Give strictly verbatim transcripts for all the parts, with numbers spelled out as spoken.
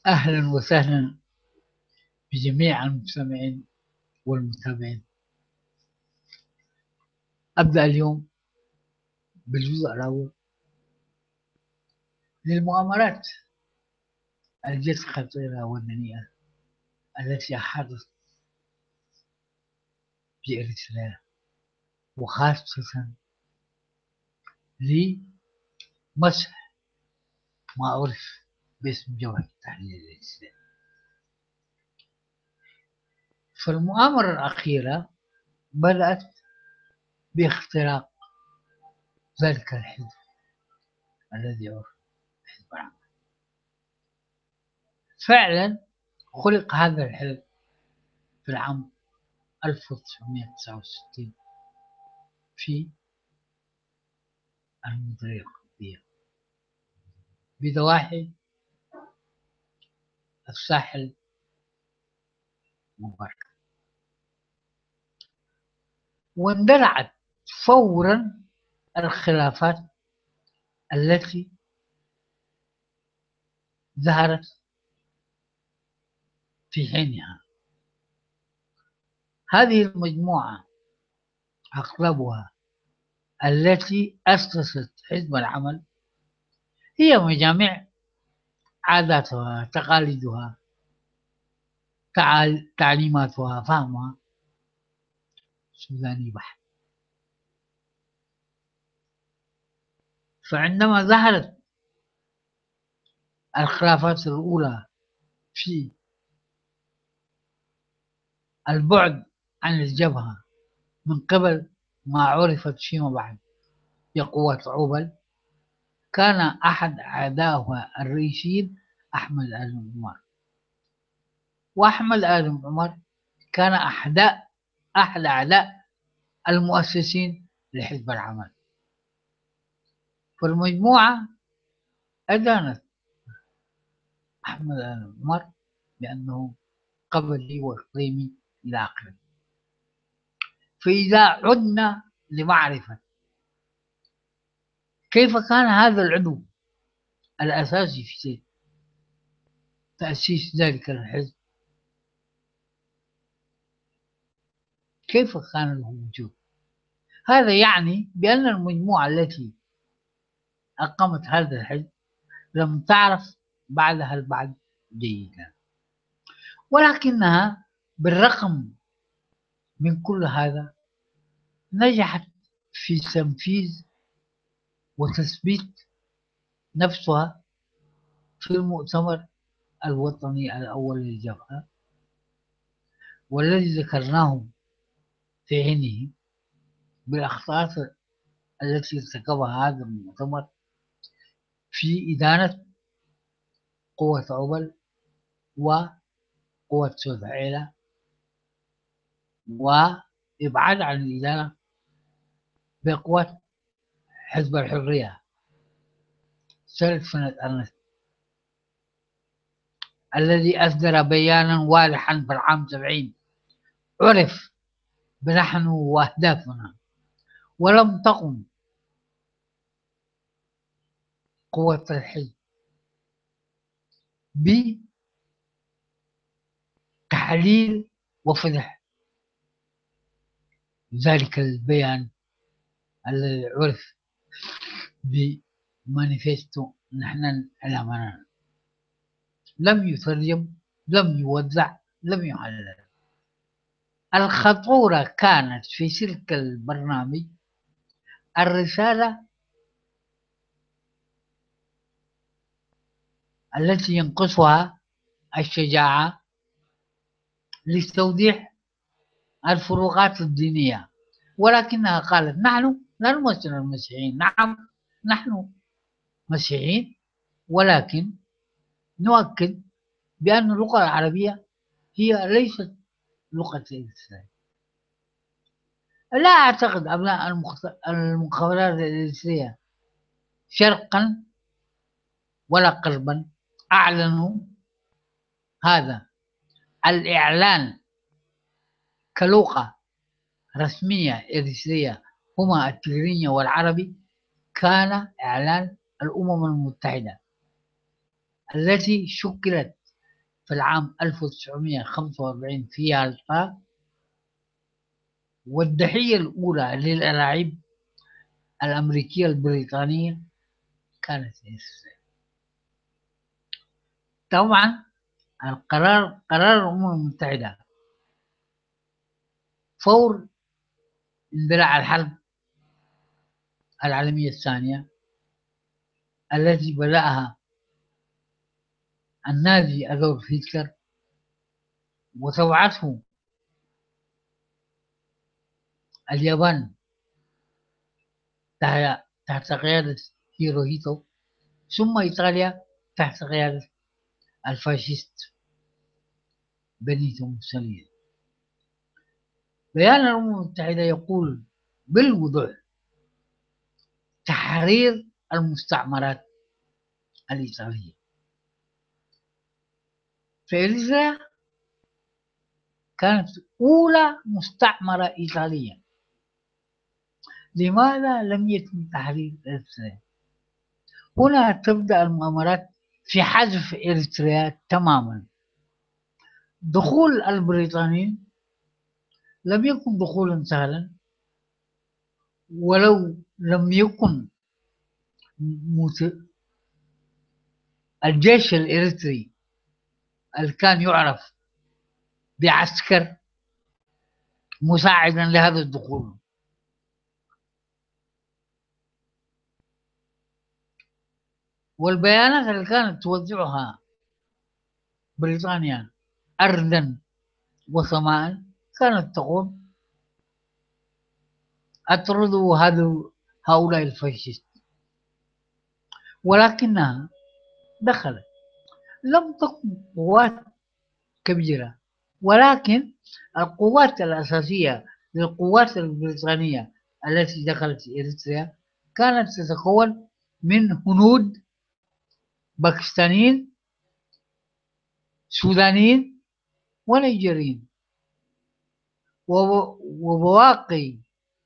أهلا وسهلا بجميع المستمعين والمتابعين. أبدأ اليوم بالجزء الأول للمؤامرات الجد خطيرة والدنيئة التي أحاطت بإريتريا، وخاصة لمسح ما عرف باسم جبهة التحرير الإسلامي. فالمؤامرة الأخيرة بدأت باختراق ذلك الحزب الذي يعرف حزب العمل. فعلا خلق هذا الحزب في العام ألف وتسعمائة وتسعة وستين في المنطقة الغربية بضواحي الساحل المبارك، واندلعت فورا الخلافات التي ظهرت في حينها. هذه المجموعة أغلبها التي أسست حزب العمل هي مجامع عاداتها، تقاليدها، تعليماتها، فهمها سوداني بحت. فعندما ظهرت الخلافات الأولى في البعد عن الجبهة من قبل ما عرفت فيما بعد بقوة عوبل، كان أحد أعدائها الرئيسيين أحمد آدم عمر، وأحمد آدم عمر كان أحد أحد أعداء المؤسسين لحزب العمل. فالمجموعة أدانت أحمد آدم عمر بأنه قبلي وإقليمي إلى آخره. فإذا عدنا لمعرفة كيف كان هذا العضو الأساسي في تأسيس ذلك الحزب، كيف كان له وجود، هذا يعني بأن المجموعة التي أقامت هذا الحزب لم تعرف بعدها البعض جيدا، ولكنها بالرغم من كل هذا نجحت في تنفيذ وتثبيت نفسها في المؤتمر الوطني الأول للجبهة، والذي ذكرناه في حينه بالأخطاء التي ارتكبها هذا المؤتمر في إدانة قوة عوبل وقوة سود عيلة، وإبعاد عن الإدانة بقوة حزب الحرية سلف سنة أرنست، الذي أصدر بيانا واضحا في العام سبعين عرف بنحن وأهدافنا، ولم تقم قوة الحزب بتحليل وفضح ذلك البيان الذي عرف بمانيفستو نحن على. لم يترجم، لم يوزع، لم يعلن. الخطورة كانت في تلك البرنامج الرسالة التي ينقصها الشجاعة لتوضيح الفروقات الدينية، ولكنها قالت نحن لا نمثل المسيحيين. نعم نحن مسيحيين، ولكن نؤكد بأن اللغة العربية هي ليست لغة الإسلام. لا أعتقد أبناء المخابرات الإسرائيلية شرقا ولا غربا أعلنوا هذا الإعلان كلغة رسمية إريترية هما التجرينية والعربي. كان إعلان الأمم المتحدة التي شكلت في العام ألف وتسعمئة وخمسة وأربعين في يالطا، والضحية الأولى للألاعيب الأمريكية البريطانية كانت إسرائيل. طبعا القرار قرار الأمم المتحدة فور اندلاع الحرب العالمية الثانية التي بدأها النازي أدولف هتلر وتبعته اليابان تحت قيادة هيروهيتو، ثم إيطاليا تحت قيادة الفاشيست بنيتو موسوليني. بيان الأمم المتحدة يقول بالوضوح تحرير المستعمرات الإيطالية. فإريتريا كانت أولى مستعمرة إيطالية. لماذا لم يتم تحرير إريتريا؟ هنا تبدأ المؤامرات في حذف إريتريا تماما. دخول البريطانيين لم يكن دخولا سهلا، ولو لم يكن مت... الجيش الإريتري اللي كان يعرف بعسكر مساعدا لهذا الدخول. والبيانات اللي كانت توزعها بريطانيا أرضا وسماء كانت تقول اطردوا هؤلاء الفاشيست، ولكنها دخلت. لم تكن قوات كبيرة، ولكن القوات الأساسية للقوات البريطانية التي دخلت إريتريا كانت تتكون من هنود، باكستانيين، سودانيين، ونيجيريين، وبواقي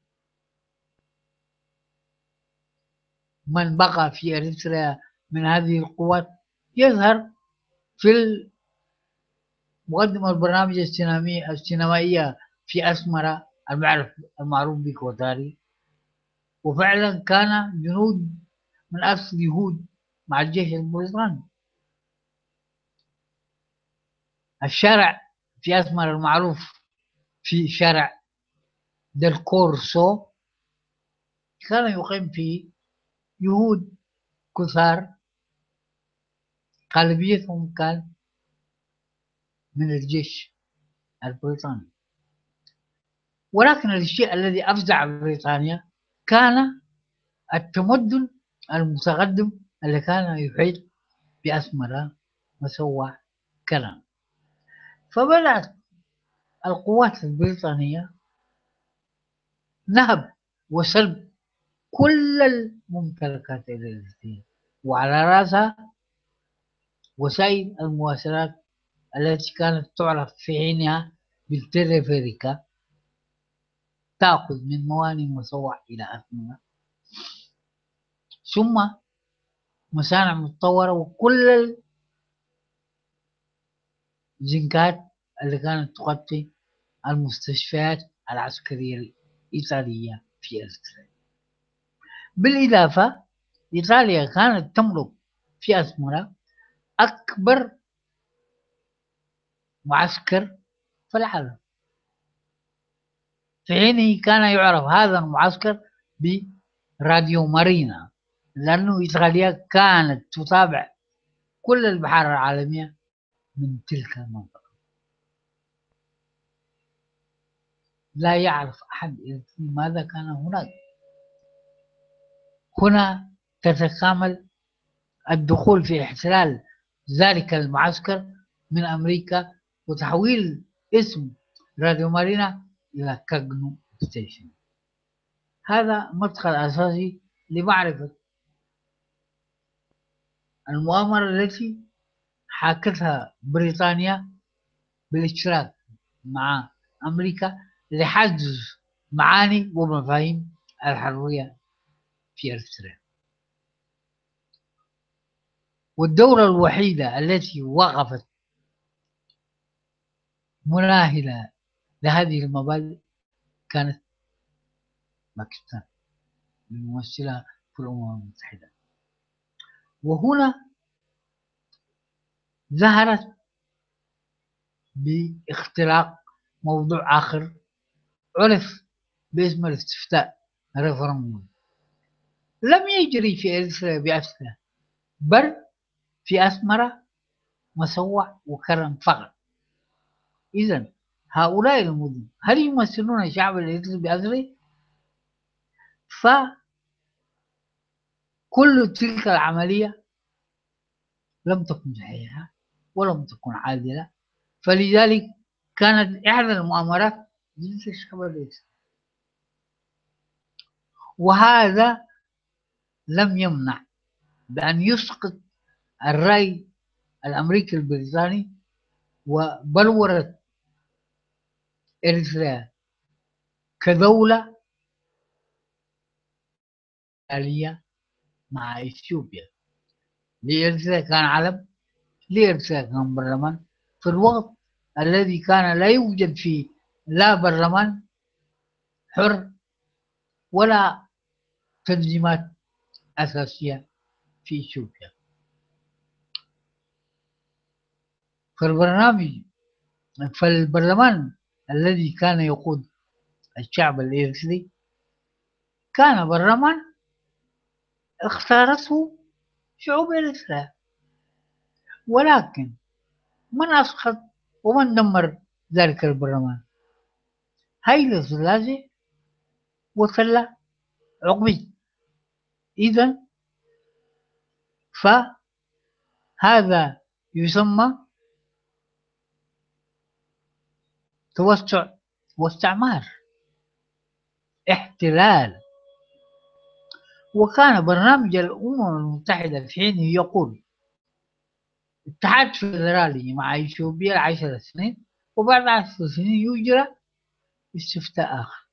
من بقى في إريتريا من هذه القوات يظهر في مقدمة البرنامج السينمائي السينمائية في أسمرة المعروف المعروف بكوتاري. وفعلا كان جنود من أصل يهود مع الجيش البريطاني. الشارع في أسمر المعروف في شارع ديل كورسو كان يقيم فيه يهود كثار، غالبيتهم كان من الجيش البريطاني. ولكن الشيء الذي أفزع بريطانيا كان التمدن المتقدم اللي كان يحيط بأسمرة وسوى كلام. فبدأت القوات البريطانية نهب وسلب كل الممتلكات الإنجليزية، وعلى رأسها وسائل المواصلات التي كانت تعرف في حينها بالتلفريكا، تأخذ من موانئ مسوح إلى أثمنة، ثم مصانع متطورة، وكل الزنكات اللي كانت تغطي المستشفيات العسكرية الإيطالية في إريتريا. بالإضافة إيطاليا كانت تملك في أسمرة أكبر معسكر في العالم، في حينه كان يعرف هذا المعسكر براديو مارينا، لأنه إيطاليا كانت تتابع كل البحار العالمية من تلك المنطقة. لا يعرف أحد ماذا كان هناك. هنا تتكامل الدخول في احتلال ذلك المعسكر من أمريكا وتحويل اسم راديو مارينا إلى كاغنو ستيشن. هذا مدخل أساسي لمعرفة المؤامرة التي حاكتها بريطانيا بالاشتراك مع أمريكا لحجز معاني ومفاهيم الحرية في إريتريا. والدولة الوحيدة التي وقفت مناهلة لهذه المبادئ كانت باكستان الممثلة في الأمم المتحدة. وهنا ظهرت باختراق موضوع آخر عرف باسم الاستفتاء ريفرندوم. لم يجري في إريتريا بأسرى، بل في أسمرة مسوع وكرم فقط. إذن هؤلاء المدن هل يمثلون الشعب الإريتري بأسره؟ فكل تلك العملية لم تكن صحيحة ولم تكن عادلة، فلذلك كانت إحدى المؤامرات ضد الشعب الإريتري. وهذا لم يمنع بأن يسقط الرأي الأمريكي البريطاني وبلورة إريتريا كدولة آلية مع إثيوبيا. لإريتريا كان علم، لإريتريا كان برلمان في الوقت الذي كان لا يوجد فيه لا برلمان حر ولا تنظيمات أساسية في إثيوبيا. فالبرنامج فالبرلمان الذي كان يقود الشعب الإريتري كان برلمان اختارته شعوب إريتريا، ولكن من أسقط ومن دمر ذلك البرلمان؟ هايلة سلاسي وسلة عقبي. إذا فهذا يسمى توسع واستعمار، احتلال. وكان برنامج الأمم المتحدة في حينه يقول اتحاد فيدرالي مع إثيوبيا عشر سنين، وبعد عشر سنين يجرى استفتاء آخر.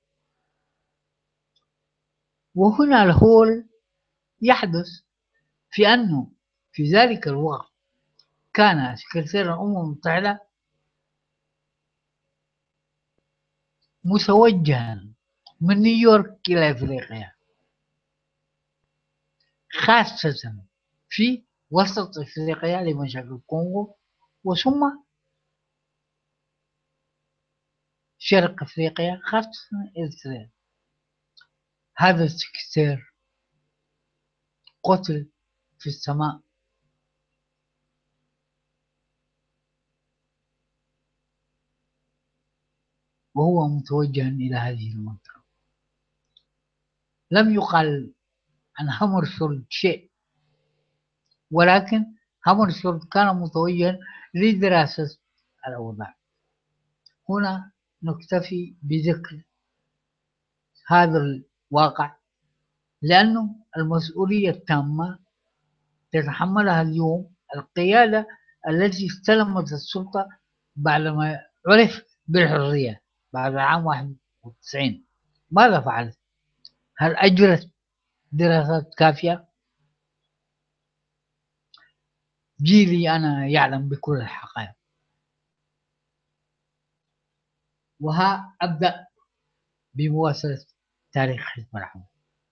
وهنا الهول يحدث في أنه في ذلك الوقت كان سكرتير الأمم المتحدة متوجها من نيويورك إلى أفريقيا، خاصة في وسط أفريقيا لمشاكل الكونغو، وثم شرق أفريقيا خاصة إريتريا. هذا السكرتير قتل في السماء وهو متوجها إلى هذه المنطقة. لم يقال عن هامرشولد شيء، ولكن هامرشولد كان متوجها لدراسة الأوضاع. هنا نكتفي بذكر هذا الواقع، لأنه المسؤولية التامة تتحملها اليوم القيادة التي استلمت السلطة بعدما عرف بالحرية بعد عام واحد وتسعين. ماذا فعلت؟ هل أجرت دراسات كافية؟ جيلي أنا يعلم بكل الحقائق. وها أبدأ بمواصلة تاريخ حزب العمل.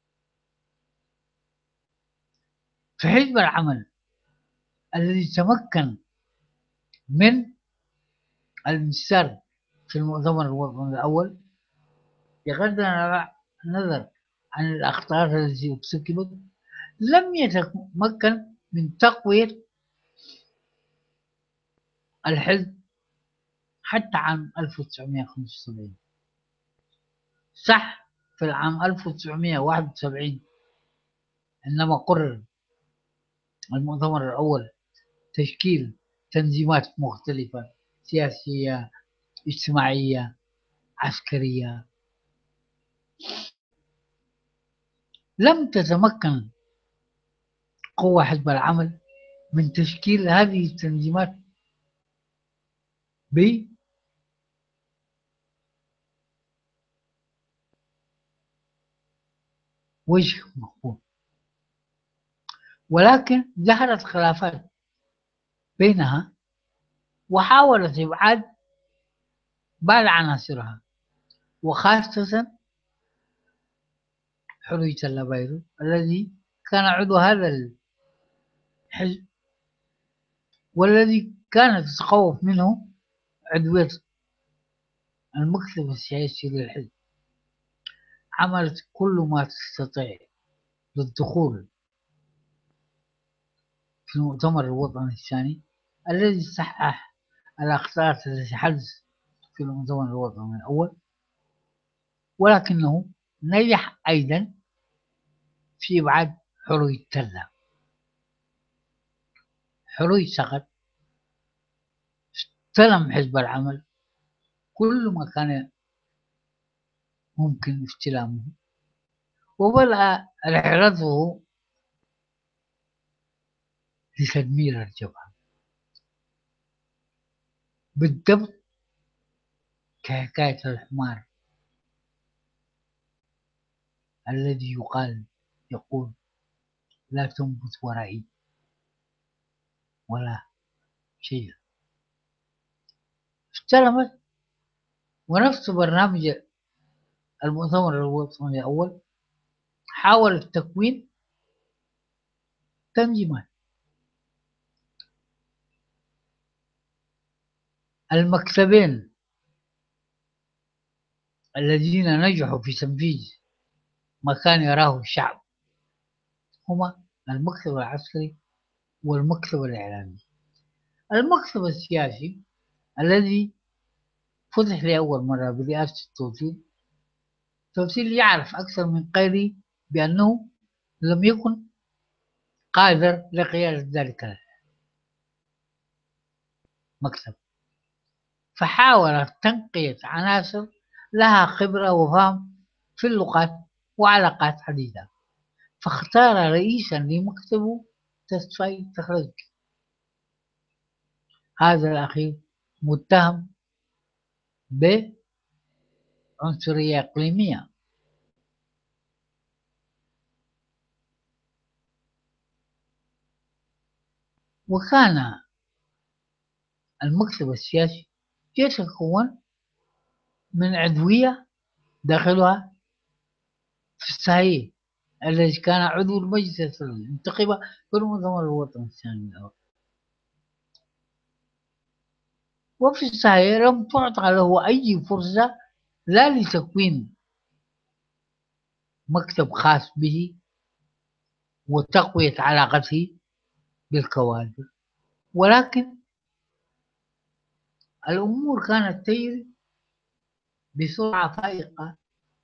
في حزب العمل الذي تمكن من الانتصار في المؤتمر الوطني الأول بغض النظر عن الأخطاء التي ارتكبت، لم يتمكن من تقوية الحزب حتى عام ألف وتسعمائة وخمسة وسبعين. صح، في العام ألف وتسعمائة وواحد وسبعين عندما قرر المؤتمر الأول تشكيل تنظيمات مختلفة سياسية اجتماعية عسكرية، لم تتمكن قوى حزب العمل من تشكيل هذه التنظيمات بوجه مقبول، ولكن ظهرت خلافات بينها وحاولت إبعاد بعض عناصرها، وخاصة حرية اللابيرو الذي كان عضو هذا الحزب، والذي كانت تتخوف منه عضوية المكتب السياسي للحزب. عملت كل ما تستطيع للدخول في المؤتمر الوطني الثاني الذي صحح الأخطاء التي حدث في المؤتمر الوطني الأول، ولكنه نجح أيضا في إبعاد حرية تلة. حرية سقط استلم حزب العمل كل ما كان ممكن استلامه، وبدأ رحلته لتدمير الجبهة بالضبط كحكاية الحمار الذي يقال يقول لا تنبت ورائي ولا شيء. استلمت، ونفس برنامج المؤتمر الوطني الأول حاول تكوين تنظيمات. المكتبين الذين نجحوا في تنفيذ ما كان يراه الشعب هما المكتب العسكري والمكتب الإعلامي. المكتب السياسي الذي فتح لأول مرة برئاسة التوصيل، التوصيل يعرف أكثر من غيره بأنه لم يكن قادر لقيادة ذلك المكتب، فحاول تنقية عناصر لها خبرة وفهم في اللغات وعلاقات عديدة، فاختار رئيسا لمكتبه تصفي تخرجي. هذا الأخير متهم بعنصرية إقليمية. وكان المكتب السياسي يتكون من عضوية داخلها في الصحيح الذي كان عضو المجلس المنتخب في المؤتمر الوطني الثاني الأول، وفي الصحيح لم تعطى له أي فرصة لا لتكوين مكتب خاص به وتقوية علاقته بالكوادر، ولكن الأمور كانت تجري بسرعة فائقة.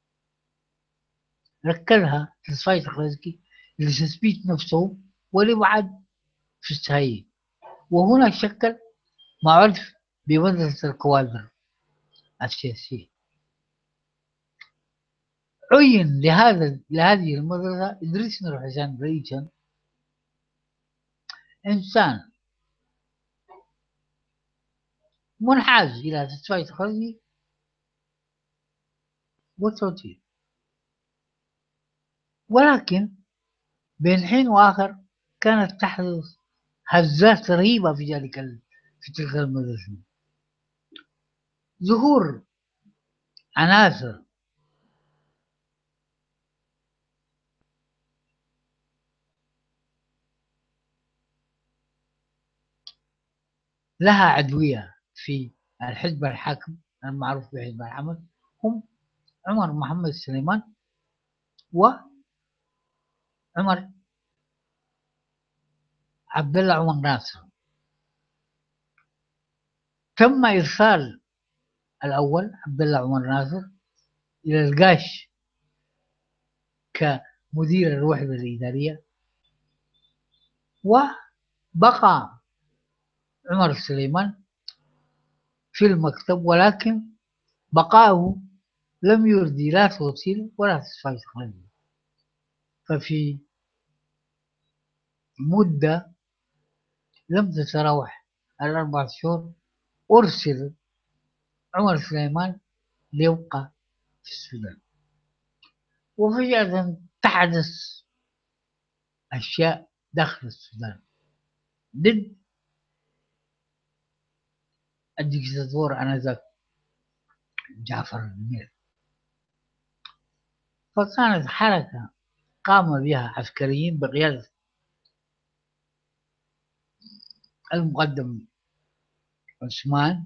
ركزها تصفية تخلصكي لتثبيت نفسه والإبعاد في الصحيح، وهنا شكل ما عرف بمدرسة الكوادر السياسية. عين لهذا لهذه المدرسة إدريس نور حسين رئيسا، إنسان منحاز إلى تصفية تخلصكي والتوطين، ولكن بين حين وآخر كانت تحدث هزات رهيبة في ذلك في تلك المدرسة. ظهور عناصر لها عدوية في الحزب الحاكم المعروف بحزب العمل هم عمر محمد سليمان وعمر عبد الله عمر ناصر. تم إرسال الأول عبد الله عمر ناصر إلى القاش كمدير الوحدة الإدارية، وبقى عمر سليمان في المكتب، ولكن بقاؤه لم يرضي لا توصيل ولا تصفية تقليدية. ففي مدة لم تتراوح الأربعة شهور أرسل عمر سليمان ليبقى في السودان، وفجأة تحدث أشياء داخل السودان ضد الدكتاتور آنذاك جعفر النمير. فكانت حركة قام بها عسكريين بقيادة المقدم عثمان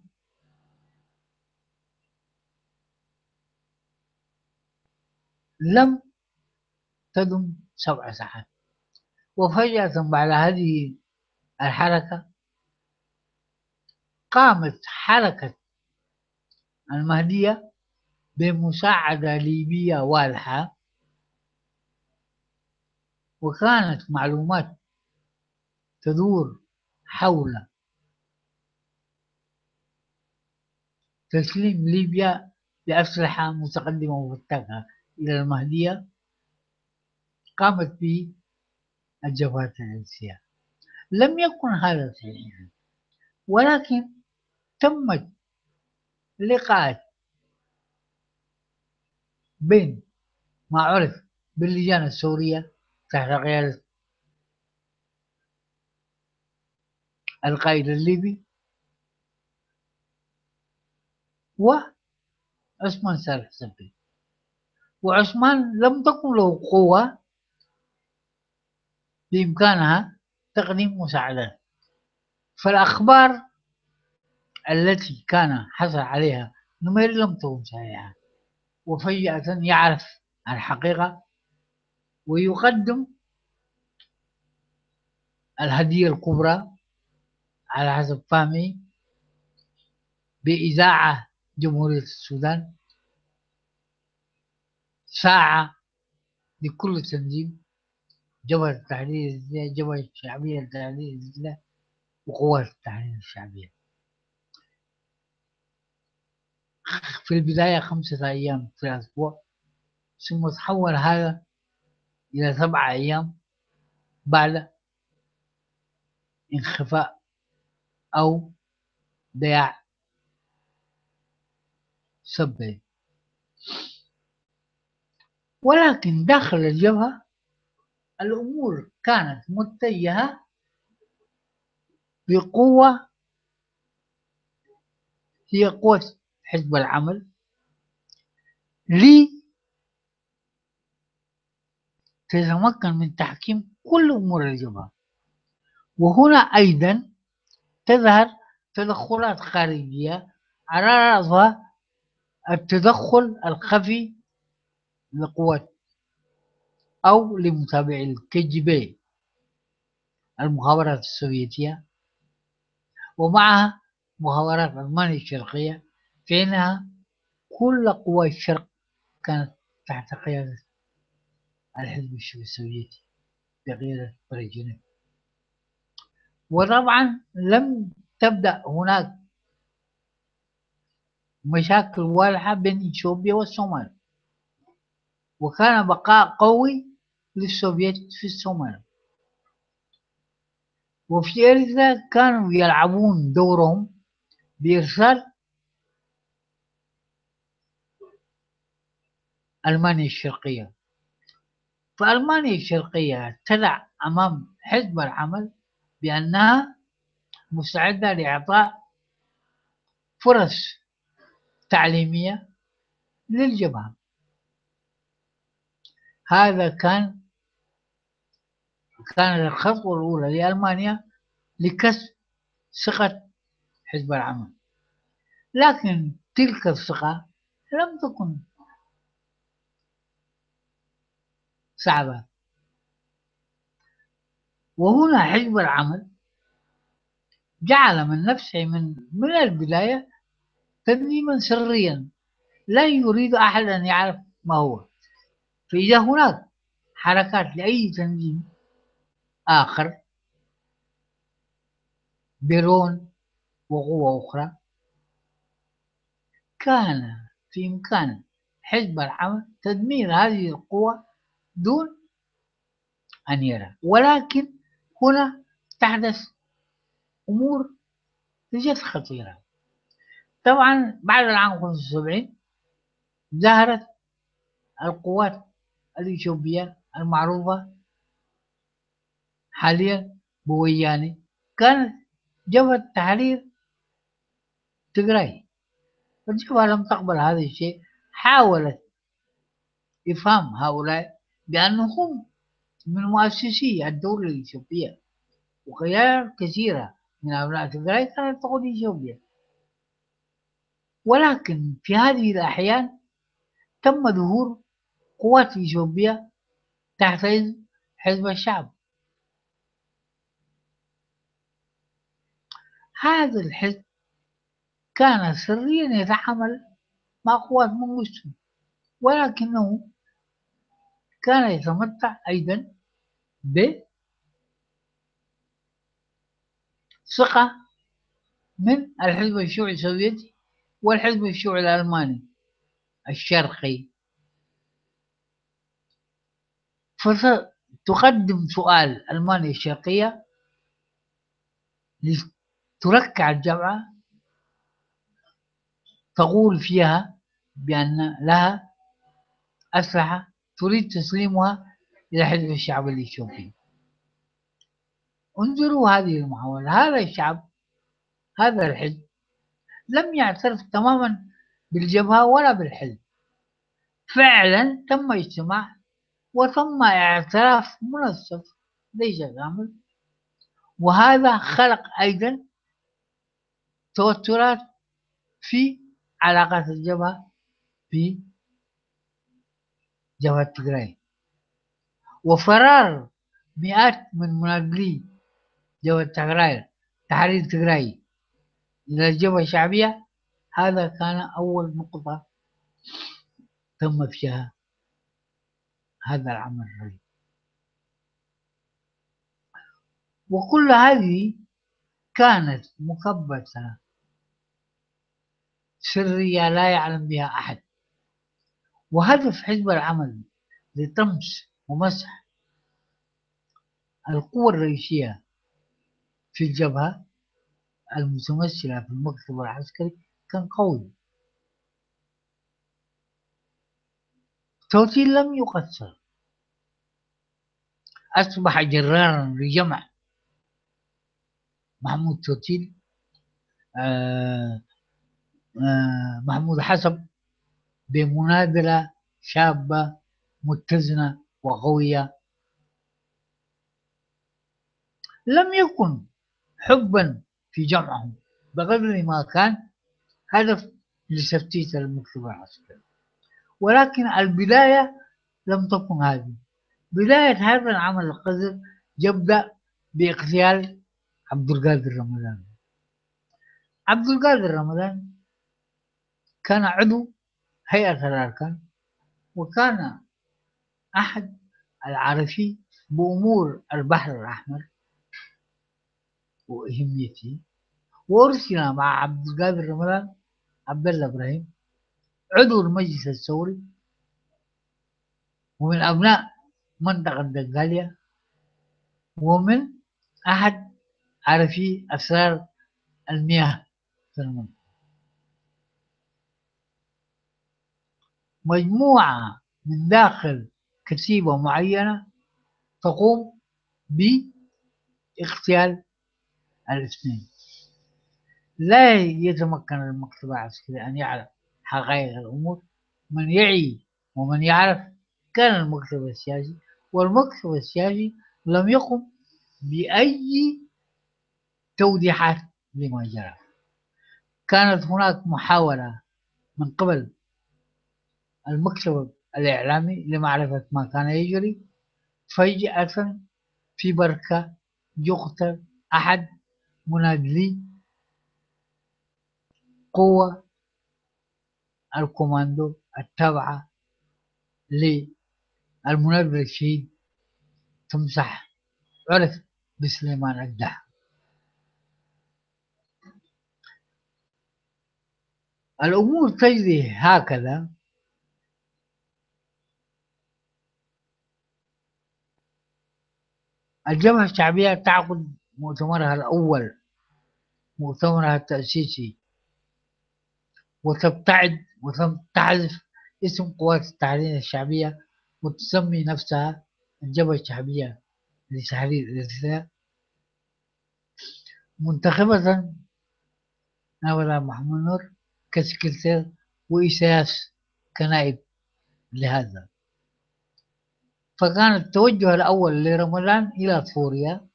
لم تدم سبع ساعات، وفجأة بعد هذه الحركة قامت حركة المهدية بمساعدة ليبية واضحة، وكانت معلومات تدور حول تسليم ليبيا بأسلحة متقدمة وفتاكة إلى المهدية قامت به الجبهات الجنسية. لم يكن هذا صحيحا، ولكن تمت لقاءات بين ما عرف باللجان السورية تحت قيادة القائد الليبي وعثمان صالح سبي. وعثمان لم تكن له قوة بإمكانها تقديم مساعدات، فالأخبار التي كان حصل عليها نمير لم تكن صحيحة، وفجأة يعرف الحقيقة ويقدم الهدية الكبرى على حسب فهمي بإذاعة جمهورية السودان، ساعة لكل تنظيم، جبهة التحرير الإسلامي، جبهة الشعبية للتحرير الإسلامي، وقوات التحرير الشعبية. في البداية خمسة أيام في الأسبوع، ثم تحول هذا إلى سبعة أيام بعد انخفاء أو ضياع سبي. ولكن داخل الجبهة الأمور كانت متجهة بقوة، هي قوة حزب العمل لتتمكن من تحكيم كل أمور الجبهة. وهنا أيضا تظهر تدخلات خارجية، على رأسها التدخل الخفي لقوات أو لمتابعي الكي جي بي المخابرات السوفيتية، ومعها مخابرات ألمانيا الشرقية، فإنها كل قوى الشرق كانت تحت قيادة الحزب الشيوعي السوفيتي بقيادة بريجنيف. وطبعا لم تبدأ هناك مشاكل واضحة بين إثيوبيا والصومال، وكان بقاء قوي للسوفيت في الصومال. وفي إرثا كانوا يلعبون دورهم بإرسال ألمانيا الشرقية. فألمانيا الشرقية تدع أمام حزب العمل بأنها مستعدة لإعطاء فرص تعليمية للجبهة. هذا كان كانت الخطوة الأولى لألمانيا لكسب ثقة حزب العمل، لكن تلك الثقة لم تكن صعبة. وهنا حزب العمل جعل من نفسه من من البداية تنظيما سريا لا يريد أحد أن يعرف ما هو. فإذا هناك حركات لأي تنظيم آخر برون وقوة أخرى، كان في إمكان حزب العمل تدمير هذه القوى دون أن يرى. ولكن هنا تحدث أمور جد خطيرة. طبعا بعد العام خمسة وسبعين ظهرت القوات الإثيوبية المعروفة حاليا بوياني، كانت جبهة تحرير تجراي، فالجبهة لم تقبل هذا الشيء، حاولت إفهام هؤلاء بأنهم من مؤسسي الدولة الإثيوبية، وخيار كثيرة من أبناء تجراي كانت تقود إثيوبيا. ولكن في هذه الأحيان تم ظهور قوات إثيوبيا تحت حزب الشعب. هذا الحزب كان سريا يتعامل مع قوات منغوستو، ولكنه كان يتمتع أيضا بثقة من الحزب الشيوعي السوفيتي والحزب الشيوعي الألماني الشرقي. فتقدم سؤال ألمانيا الشرقية لتركع الجبهة، تقول فيها بأن لها أسلحة تريد تسليمها إلى حزب الشعب الإثيوبي. انظروا هذه المحاولة. هذا الشعب، هذا الحزب لم يعترف تماما بالجبهة ولا بالحزب. فعلا تم اجتماع وتم اعتراف منصف ليس كامل، وهذا خلق أيضا توترات في علاقات الجبهة في جبهة تجراي، وفرار مئات من مناضلي جبهة تجراي تحرير تجراي إلى الجبهة الشعبية. هذا كان أول نقطة تم فيها هذا العمل الرهيب. وكل هذه كانت مكبسة سرية لا يعلم بها أحد. وهدف حزب العمل لطمس ومسح القوة الرئيسية في الجبهة المتمثلة في المكتب العسكري كان قوي. توتيل لم يقصر، أصبح جرارا لجمع محمود توتيل آه آه محمود حسب بمناظرة شابة متزنة وقوية. لم يكن حبا في جمعهم بقدر ما كان هدف لتفتيت المكتب العسكري. ولكن البداية لم تكن هذه. بداية هذا العمل القذر يبدأ باغتيال عبد القادر رمضان. عبد القادر رمضان كان عضو هيئة الأركان، وكان أحد العارفين بأمور البحر الأحمر وأهميته. وأرسل مع عبد القادر رمضان عبد الله إبراهيم عضو المجلس الثوري ومن أبناء منطقة دنقاليا، ومن أحد عارفي أسرار المياه في المنطقة. مجموعة من داخل كتيبة معينة تقوم باغتيال الاثنين. لا يتمكن المكتب العسكري أن يعرف حقائق الأمور. من يعي ومن يعرف كان المكتب السياسي، والمكتب السياسي لم يقم بأي توضيحات لما جرى. كانت هناك محاولة من قبل المكتب الإعلامي لمعرفة ما كان يجري. فجأة في بركة يقتل أحد مناضلي قوة الكوماندو التابعة للمناضل الشهيد تمسح، عرف بسليمان الدح. الأمور تجري هكذا. الجبهة الشعبية تعقد مؤتمرها الأول، مؤتمرها التأسيسي، وتبتعد وتحذف اسم قوات التحرير الشعبية وتسمي نفسها الجبهة الشعبية لتحرير الإرثاء، منتخبة نابلة محمود نور كسكرتير وإيساياس كنائب لهذا. فكان التوجه الأول لرمضان إلى سوريا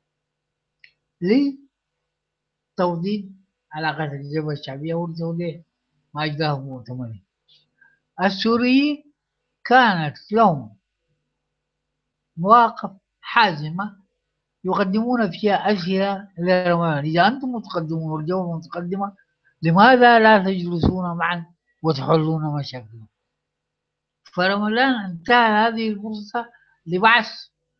لتوطيد علاقات الجبهة الشعبية والتوضيح ما أجراه مؤتمره. السوريين كانت لهم مواقف حازمة يقدمون فيها أسئلة لرمضان: إذا أنتم متقدمون والجبهة متقدمة لماذا لا تجلسون معا وتحلون مشاكلكم؟ فرمضان انتهى هذه الفرصة لبعث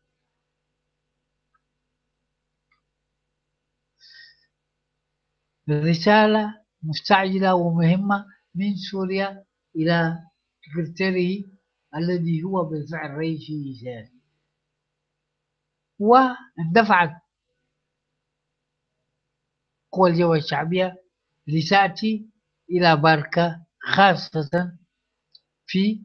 رسالة مستعجلة ومهمة من سوريا إلى سكرتيره الذي هو بالفعل رئيس إيساياس، واندفعت قوى الجبهة الشعبية لتأتي إلى باركة، خاصة في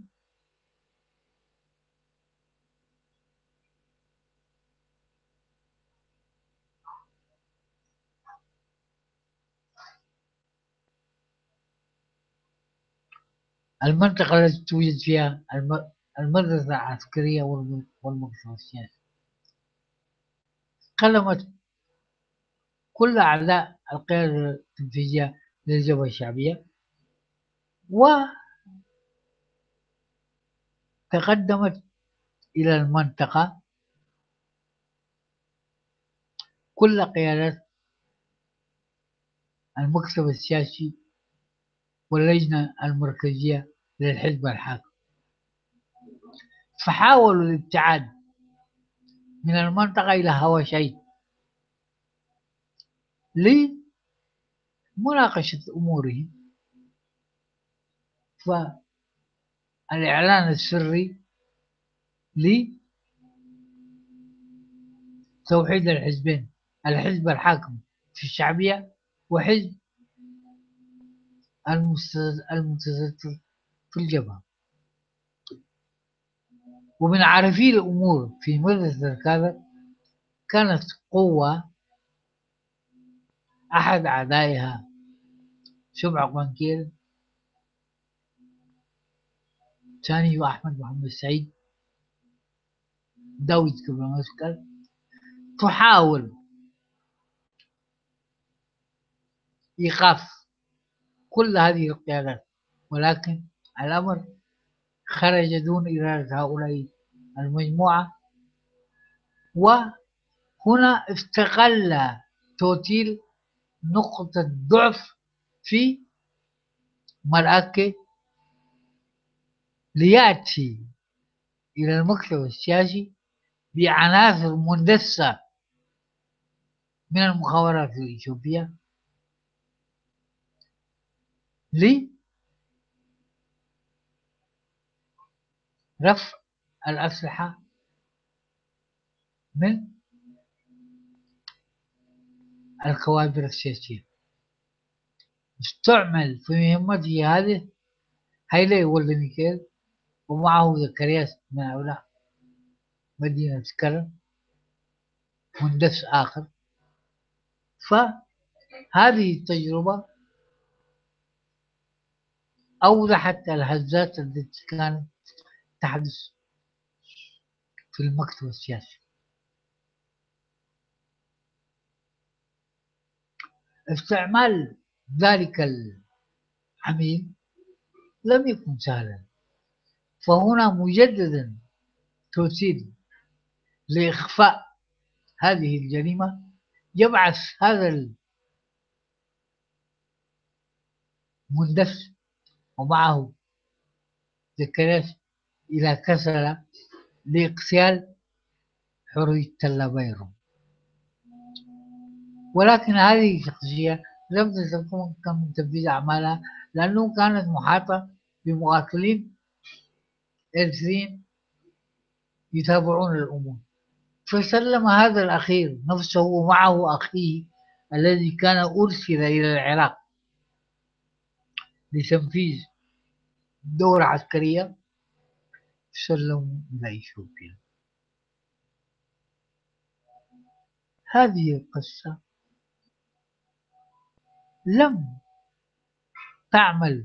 المنطقة التي توجد فيها المدرسة العسكرية والمكتب السياسي. كلمت كل أعداء القيادة التنفيذية للجبهة الشعبية وتقدمت إلى المنطقة كل قيادات المكتب السياسي واللجنة المركزية للحزب الحاكم، فحاولوا الابتعاد من المنطقة إلى هواشي لمناقشة أمورهم. فالإعلان السري لتوحيد الحزبين، الحزب الحاكم في الشعبية وحزب المتستر في الجبهة. ومن عارفي الأمور في مدرسة الكادر كانت قوة أحد أعدائها شبع بانكير، ثاني وأحمد محمد سعيد، داود كبرمسكر، تحاول إيقاف كل هذه القيادات، ولكن الأمر خرج دون إرادة هؤلاء المجموعة. وهنا استغل توتيل نقطة ضعف في مراكه ليأتي إلى المكتب السياسي بعناصر مندسة من المخابرات الإثيوبية لرفع الأسلحة من الكوادر السياسية. استعمل في مهمته هذه هايلي ولدنيكير ومعه زكرياس من هؤلاء مدينة كرم، مندس آخر. فهذه التجربة أوضحت الهزات التي كانت تحدث في المكتب السياسي. استعمال ذلك العميل لم يكن سهلا، فهنا مجددا توسيل لإخفاء هذه الجريمة يبعث هذا المندس ومعه زكرياس إلى كسلة لاغتيال حرية تلابيرو. ولكن هذه الشخصية لم تتمكن من تنفيذ أعمالها لأنه كانت محاطة بمقاتلين إرثيين يتابعون الأمور. فسلم هذا الأخير نفسه ومعه أخيه الذي كان أرسل إلى العراق لتنفيذ دورة عسكرية، سلموا إلى إثيوبيا. هذه القصة لم تعمل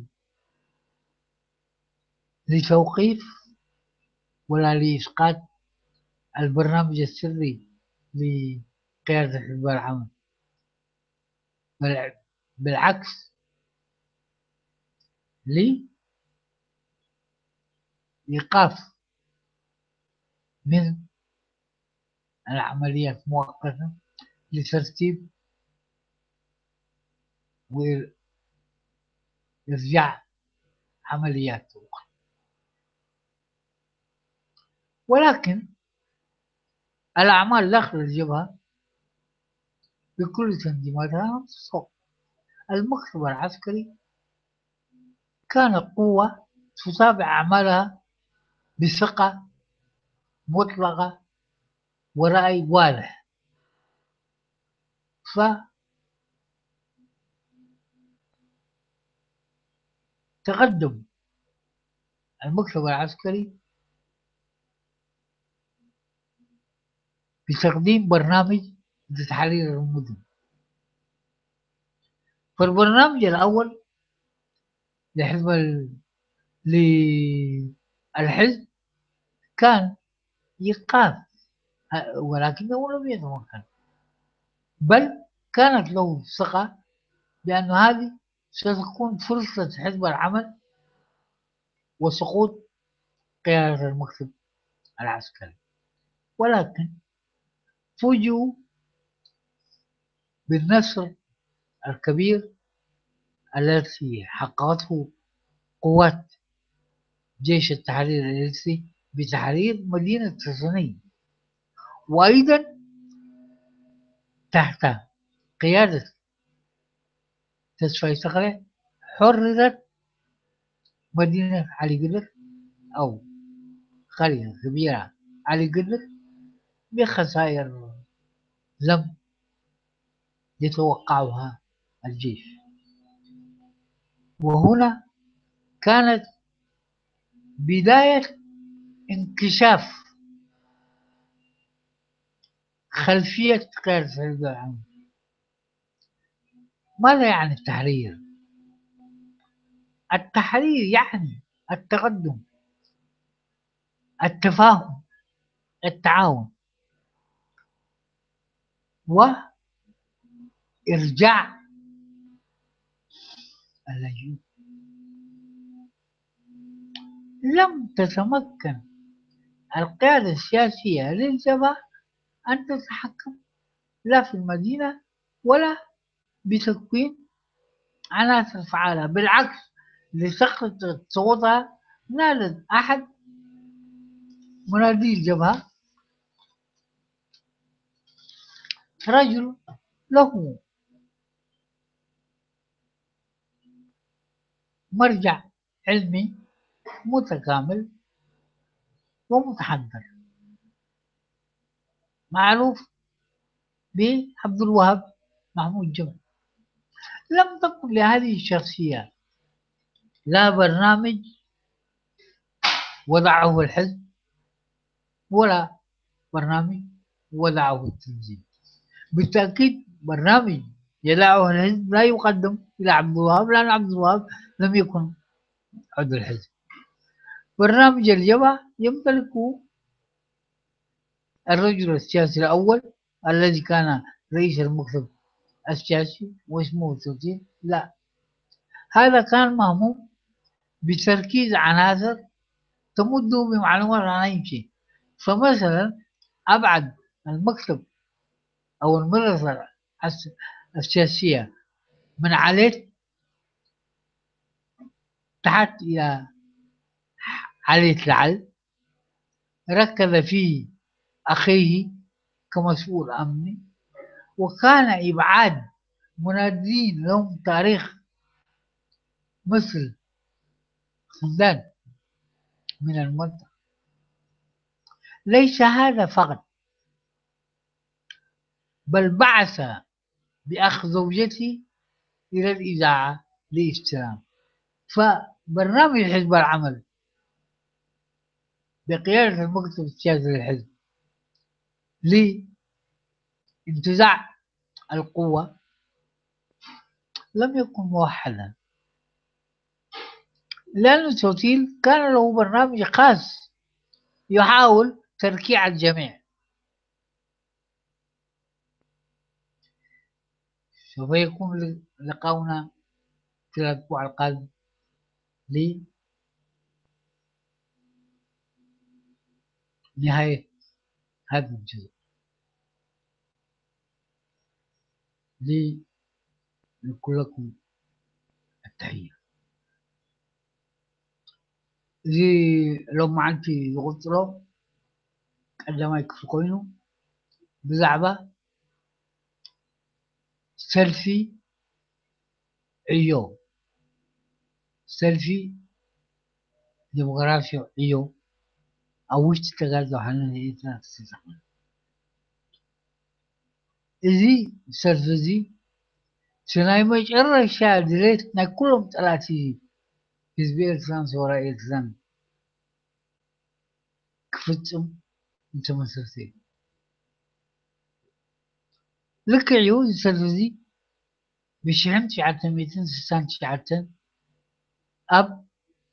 لتوقيف ولا لإسقاط البرنامج السري لقيادة حزب العمل، بل بالعكس لإيقاف من العمليات مؤقتا لترتيب وإرجاع عمليات أخرى. ولكن الأعمال داخل الجبهة بكل تنظيماتها تصف. المكتب العسكري كان قوة تتابع أعمالها بثقة مطلقة ورأي واضح. فتقدم المكتب العسكري بتقديم برنامج لتحرير المدن. فالبرنامج الأول لحزب للحزب كان إيقاف، ولكنه لم يتمكن، بل كانت له ثقة بأن هذه ستكون فرصة حزب العمل وسقوط قيادة المكتب العسكري. ولكن فوجئوا بالنصر الكبير الذي حققته قوات جيش التحرير الإليتري بتحرير مدينة سوسني، وأيضا تحت قيادة تسفاي صقر حررت مدينة علي قدر أو قرية كبيرة علي قدر بخسائر لم يتوقعها الجيش. وهنا كانت بداية انكشاف خلفية قيادة حزب العمل. ماذا يعني التحرير؟ التحرير يعني التقدم، التفاهم، التعاون، وإرجاع اللاجئين. لم تتمكن القيادة السياسية للجبهة أن تتحكم لا في المدينة ولا بتكوين عناصر فعالة. بالعكس، لسقط صوتها نادت أحد منادي الجبهة، رجل له مرجع علمي متكامل ومتحضر، معروف بعبد الوهاب محمود جمل. لم تكن لهذه الشخصية لا برنامج وضعه الحزب ولا برنامج وضعه التنظيم. بالتأكيد برنامج يضعه الحزب لا يقدم إلى عبد الوهاب، لأن عبد الوهاب لم يكن عضو الحزب. برنامج الجبهة يمتلكه الرجل السياسي الأول الذي كان رئيس المكتب السياسي واسمه توتين. لا، هذا كان مهموم بتركيز عناصر تمده بمعلومات عن أي شيء. فمثلا أبعد المكتب أو المدرسة السياسية من عليه تحت إلى عليه العل، ركز فيه أخيه كمسؤول أمني، وكان إبعاد منادين لهم تاريخ مثل حمدان من المنطقة. ليس هذا فقط، بل بعث بأخ زوجتي إلى الإذاعة لاستلام. فبرنامج حزب العمل بقيادة المكتب السياسي للحزب لانتزاع القوة لم يكن موحدا، لأن توتيل كان له برنامج خاص يحاول تركيع الجميع. سوف يكون لقاؤنا في الأسبوع القادم لنهاية هذا الجزء. لي نقول لكم التحية. زي لو ما عندي غطرة عندما يكفقينه بزعبة سيلفي عيو سيلفي ديمغرافيا عيو أوش تتغازو حنا هيتنا تسيزحنا إذي سيلفي زي سناي مجرى شاد ريت ناكلهم تلاتي حزبي إلتزام سورا إلتزام كفتم انت مسرتي لك عيو سيلفي زي بشحن شعاتن ميتن سسان شعاتن أب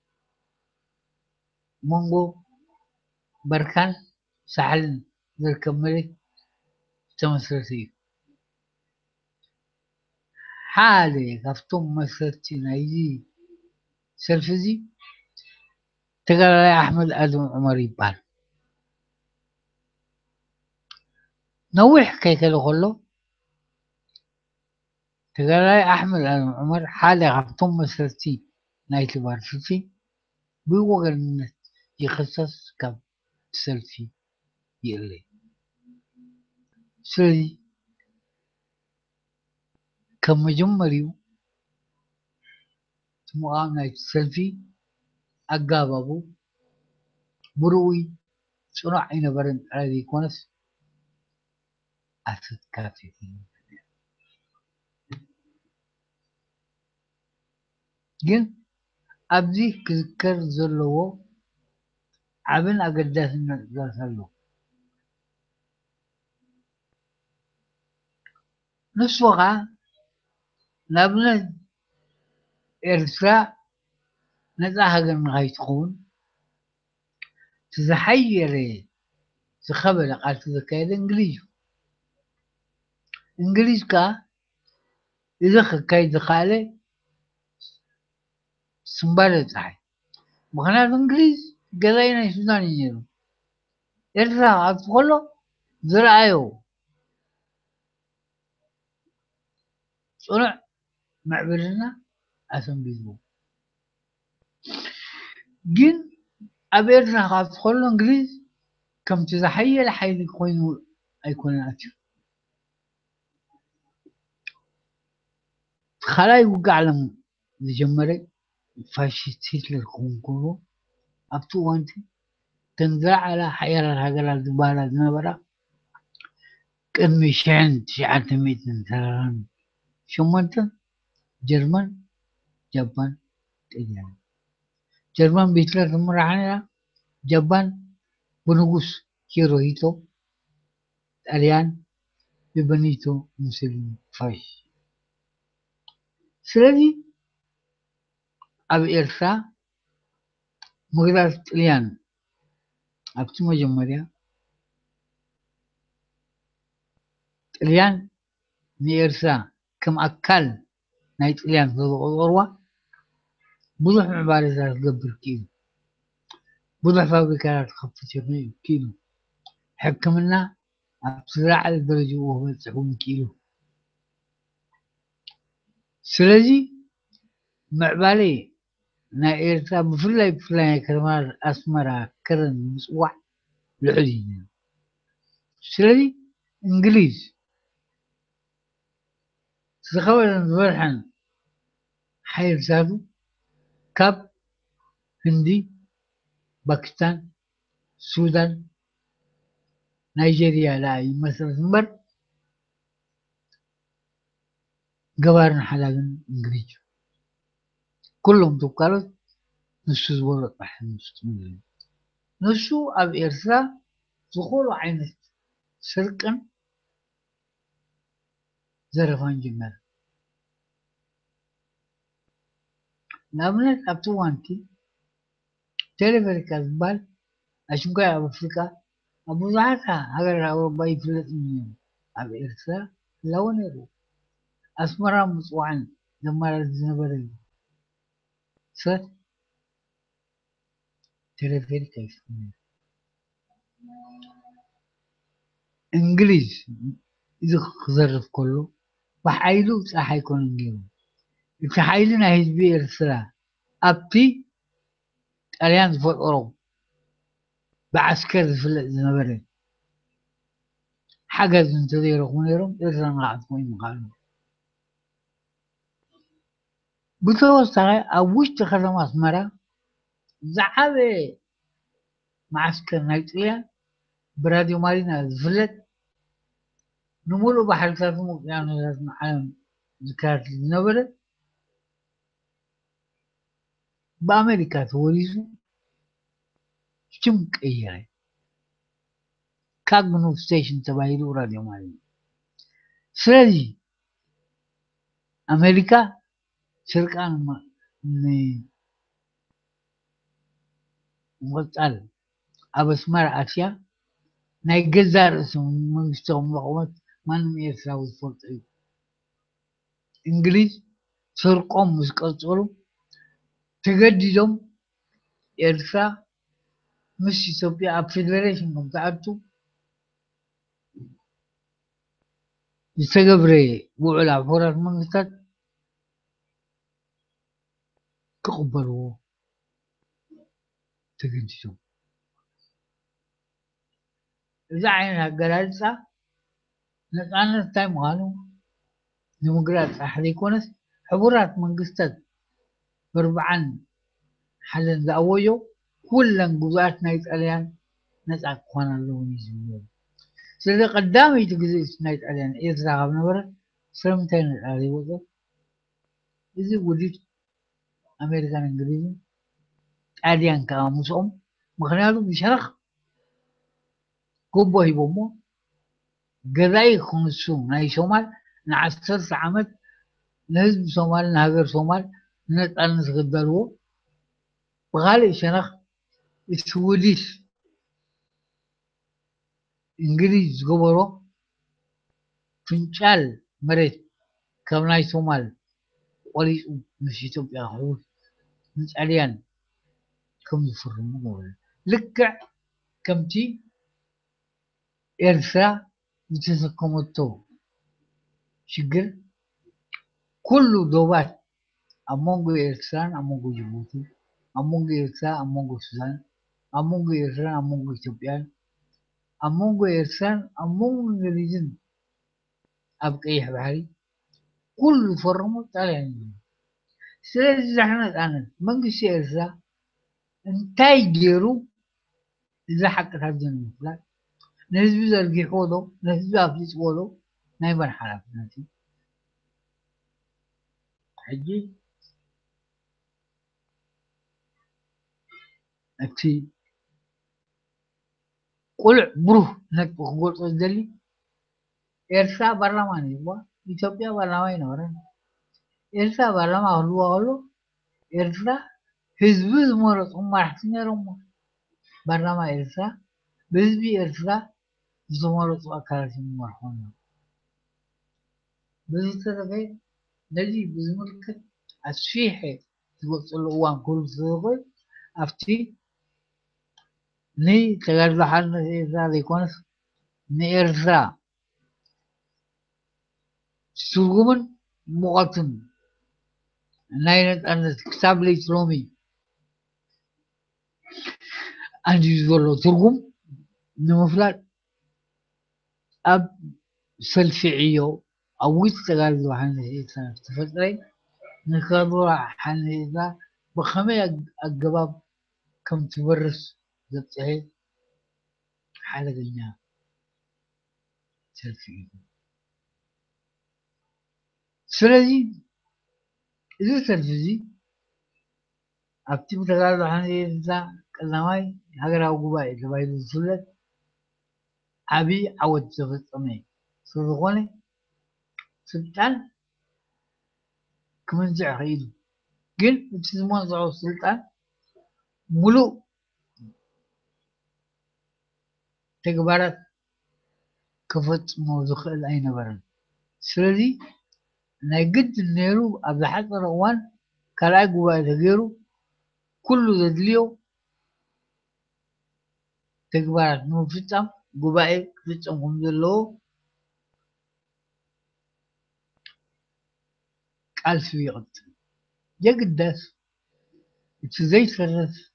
مونغو بركان سحل ذلك ملك تمسرتي حالي كفتم مسرتي نايجي سلفزي تقال لي أحمد آدم عمر يبال نوح كيك الغلو تقال لي أحمد آدم عمر حالي كفتم مسرتي نايتي بارفتي بيوغل النت يخصص كم سلفي يلي سلفي كم جمريو تمقام نايت سلفي أقابابو بروي صنع عين برن على كونس أسد كافي جن أبدي كذكر زلو عبن أقدس زلو نسوغا نبنا إرساء نتاهجن غايتقون تزحيري تخبر قال تذكر إنجليز إنجليز كا إذا خكاي دخالي سنبالة تحي مخنا الإنجليز قلينا سوداني يجيرو إرساء أتقولو زرعيو صنع معبرنا أسم بيزو جن أبيرنا أتقولو إنجليز كم تزحير حيث يكون يكون أتشو خلاي وقع لهم جمري فاشيست هتلر كونكورو أبتو وانتي تنزع على حيرة هجرة الزبالة نبرة كم شعن شعن ميتن سران شو انت جرمن جبان تجان جرمن بيتلر تمر عنها جبان بنقص كيروهيتو اليان ببنيتو مسلم فاش سلدي أبي إرسا مقدار اليان أبتو مجمريا اليان نيرسا كم أكل نايت اليان في الغروة بضح مبارزات قبل كيلو بضح فابريكات خفت كيلو حكمنا بسرعة على الدرجة وهو تسعون كيلو سلجي معبالي نا إيرتا بفلا بفلا كرمال أسمرا كرن مسوح لعلينا سلجي إنجليز سخوة نفرحن حير سادو كاب هندي باكستان السودان نيجيريا لا مثلا سنبر قبارن حلاقن إنجليز كلهم تبقالت نسو زورت بحن نسو نسو أب إرسا دخول عينت سرقا زرفان جمال نابنت أبتوانتي تلفريكا زبال أشوف كا أفريقيا أبو زعتها هذا أوروبا يفلت منهم أبي إرسا لو نرو أسمر مصوعا لما الزنبري صار تلفريكا يسمونه إنجليز إذا خزر كله بحايلو صح يكون إنجليز في حايلنا هيجبي إرسلا أبتي أليان فوق أوروبا بعسكر في الزنبري حاجة تنتظر غنيرهم إرسلا نعطيهم مقالهم بتوصل أوش تخدم أسمرة زعبي معسكر نايتيا براديو مارينا زفلت نمولو بحر تلفمو يعني لازم عالم ذكرت النبرة بأمريكا توريزو شمك إياه كاغنو ستيشن تبايلو راديو مارينا سلازي أمريكا شركان ما ني وقال أبسمار آسيا ناي جزار اسم منستهم مقومات ما نمير ساوي فورتي إنجليز شرقهم مسقصرو تجددهم إرسا مش إثيوبيا أب فيدريشن مبتعدتو يستقبري وعلى فورات منغتات تقبلوا تجددهم إذا عينها قرالسا نتعنى تايم غانو ديمقراط أحد يكونس حبورات منغستات بربعان حلن داويو كلن قضاءات نايت أليان نتعق قوانا اللوني زميل سيدي قدامي تقزيس نايت أليان إذا غابنا برا سلمتين الآلي وضع إذا وديت أمريكان إنجليزي أليان كاموسهم مخنالو بشرخ كوبو هيبومو قضاي خمسون ناي شمال نعسر سعمت نهزم سومال نهاجر سومال نتأنس غدالو بغالي شرخ السويديش إنجليز قبرو فنشال مريت كمناي سومال وليس مش إثيوبيا هو مش أليان كم يفرموا لكع كمتي إرسا بتسكمتو شجر كل دوبات أمونغو إرسان أمونغو جيبوتي أمونغو إرسا أمونغو سودان أمونغو إرسان أمونغو إثيوبيا أمونغو إرسان أمونغو إنجليزن أبقى بحري كل فرمو تالي سلسلة احنا أنا منقش إرسا انتاي جيرو إذا حقت هذا المثال نسبي زرقي حوضو نسبي أفلس حوضو نايبان حرف ناتي حجي أكسي قل بروح نك بقول تصدلي إرسا برلماني بوا إثيوبيا برلماني نورن إرسا برلما هلو هلو إرسا حزب زمرت أم رحتني رم برلما إرسا بزبي إرسا زمرت أكارتي مرحونا بزترغي نجي بزمرك الشيحة تقول له وان كل زغل أفتي ني تغير حالنا إرسا ليكونس ني إرسا سرغمن مواطن ناينت أن كتاب لي ترومي عندي يقولوا ترجم نمفلات أب سلفعيو أو يستغل عن هذا تفضلي نقدر عن هذا بخمي الجواب كم تبرس ذاته حالة الدنيا سلفعيو سلزي إذا سلفزي أبتي بتقال عن هذا كلامي هجرا وجباي جباي الزلت أبي عود تفتمي صدقوني سلطان كمان زعيد قل بتسمون زعو سلطان ملو تجبرت كفت موضوع الأين برا سلدي نجد النيرو أبدا حتى روان كلا جوا تغيرو كله دليو تجبرت نو فتام جوا فتام هم دلو ألف يقط يجد داس تزاي سرس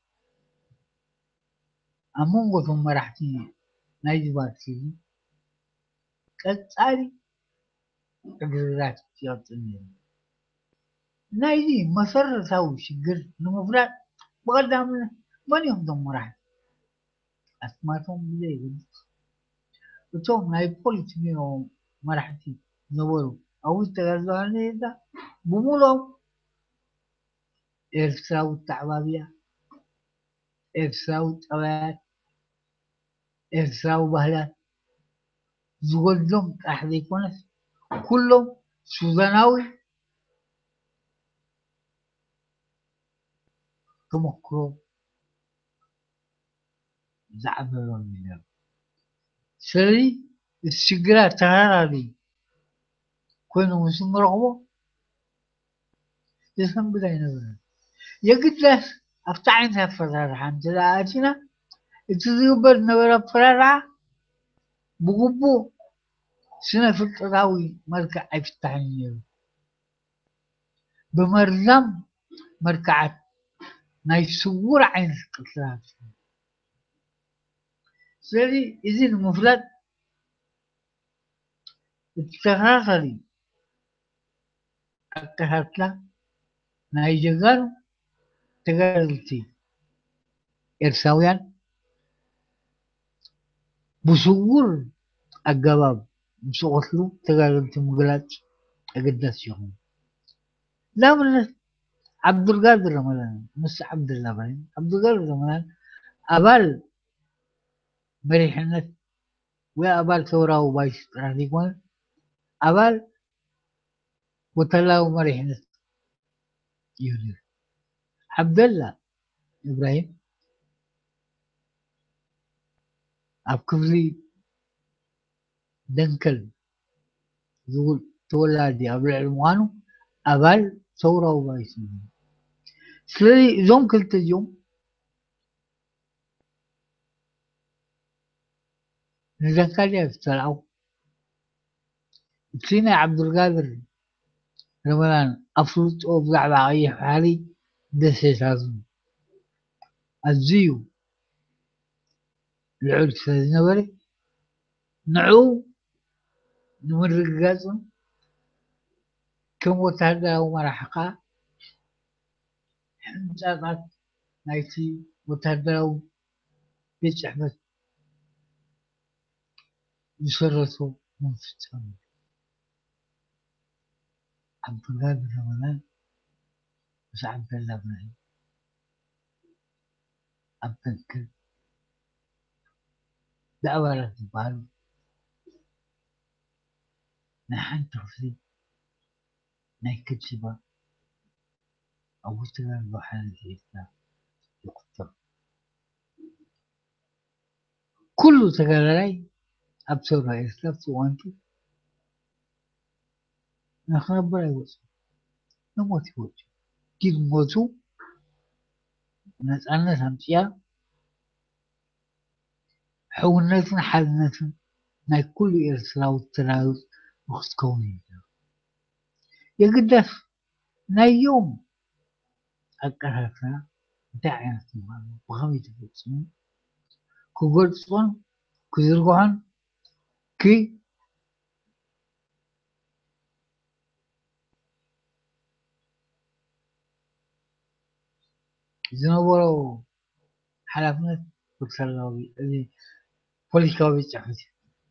أمون قطم مرحتي نايد باتي كتاري تجرات يقط النيرو نايدي مسر ساو شجر نمفرات بقدام من يوم دم مرحت أسمعهم بلي وتوم ناي بوليس ميو مرحتي نورو أو استغلاني ده بمولو إرساو تعبابيا إرساو توات إرساو بهلا زوجلهم أحد يكونس كلهم سوداناوي كمكرو زعبلون منهم سري السجرات تهراري كانوا مسلم رغبو يسمى بداينا يقول له أفتعين سفر الحمد لله أتنا تزيبر نورا فرارا بقبو سنة في التراوي مركع يفتحني بمرزم مركعت نايسور عين القطرات سيدي إذن مفرد التغاغري التهاتلا نايجغر تغاغرتي إرساويان بصور الجواب بصوتلو تغاغرتي مغلات أقدس يوم لا من عبد القادر رمضان مش عبد الله باين عبد القادر رمضان أبال مريحنة وأبال ثورة وبايش راح يكون أبال وطلع مريحنة يونير عبد الله إبراهيم أبكفلي دنكل يقول تولادي أبل علمانو أبال ثورة وبايش سلي زوم كلت اليوم نذكر يفترعوا سينا عبد القادر رمضان أفرط أو بقع بعيح حالي دسيت هذا الزيو العود فازنوري نعو نمر القازم كم وتهدى ومرحقا حمزات نايتي وتهدى بيت أحمد يسرسوا من فتهم عبد القادر رمضان بس عبد الله إبراهيم أتذكر دعوة تبالو نحن تغفي نايكد شبا أو تغير بحالة الإسلام يقتل كله تغيري أبصر الإسلام وأنتو نحن ربنا يوصل نموت يوجه كيف موتو نسألنا سمسيا حولنا حالنا ناي كل إرسال والتراوز وقت كوني يقدر ناي يوم أكرهتنا داعي نتمنى بغمي تبوتسون كوغلتون كوزرغوان كي زنبورو حلفنا بكسلاوي اللي بوليكاوي تحت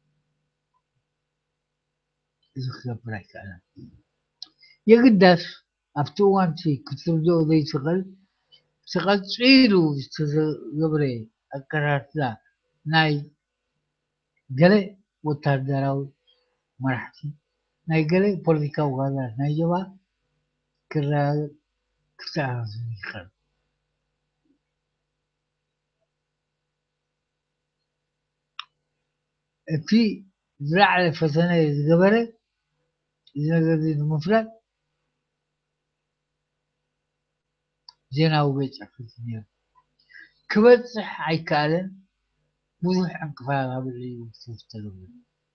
إذا خلاف برايك أنا يقدر أفتوان شي كتر جو ذي شغل شغل تعيدو يستغبري أكرهتنا ناي جلي وتردراو مرحتي ناي جلي بوليكا وغادا ناي جوا كرا كتاع خير في زراعة فتنة الجبرة إذا قدرت المفرد زينا وبيت عفتني كبت صح عيكالن بوضوح عن كفاية باللي وصوف تلوي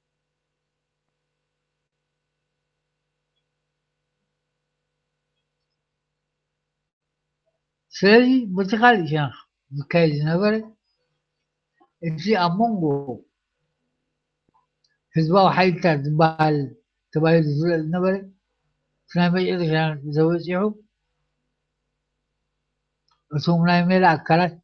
سلسي بتخالي شنخ بكايز نبرة في أمونغو حزبه حيتا تبال تبال زول نبرة فنام يجد شان زوج يحب وثم لا يميل أكلت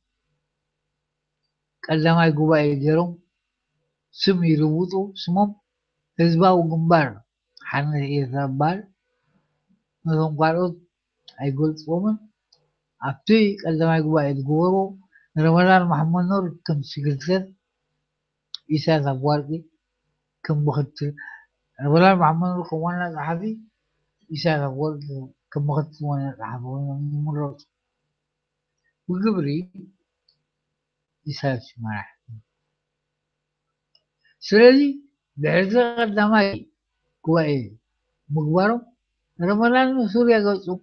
قدما يقوبا يجرم سم يربطو سمم حزبه وقنبار حنا يثبال مثم قالوا أيقول صومن أبتي قدما يقوبا يتقورو رمضان محمد نور كم سكرتير إيسا ثبوالكي كم بخت رمضان محمد نور كوانا صحفي إيسا ثبوالكي كم بخت وانا صحفي وانا مرات وقبري إيسا سمارح سلالي بعرض قدما كوائي مقبرو رمضان سوريا قوتو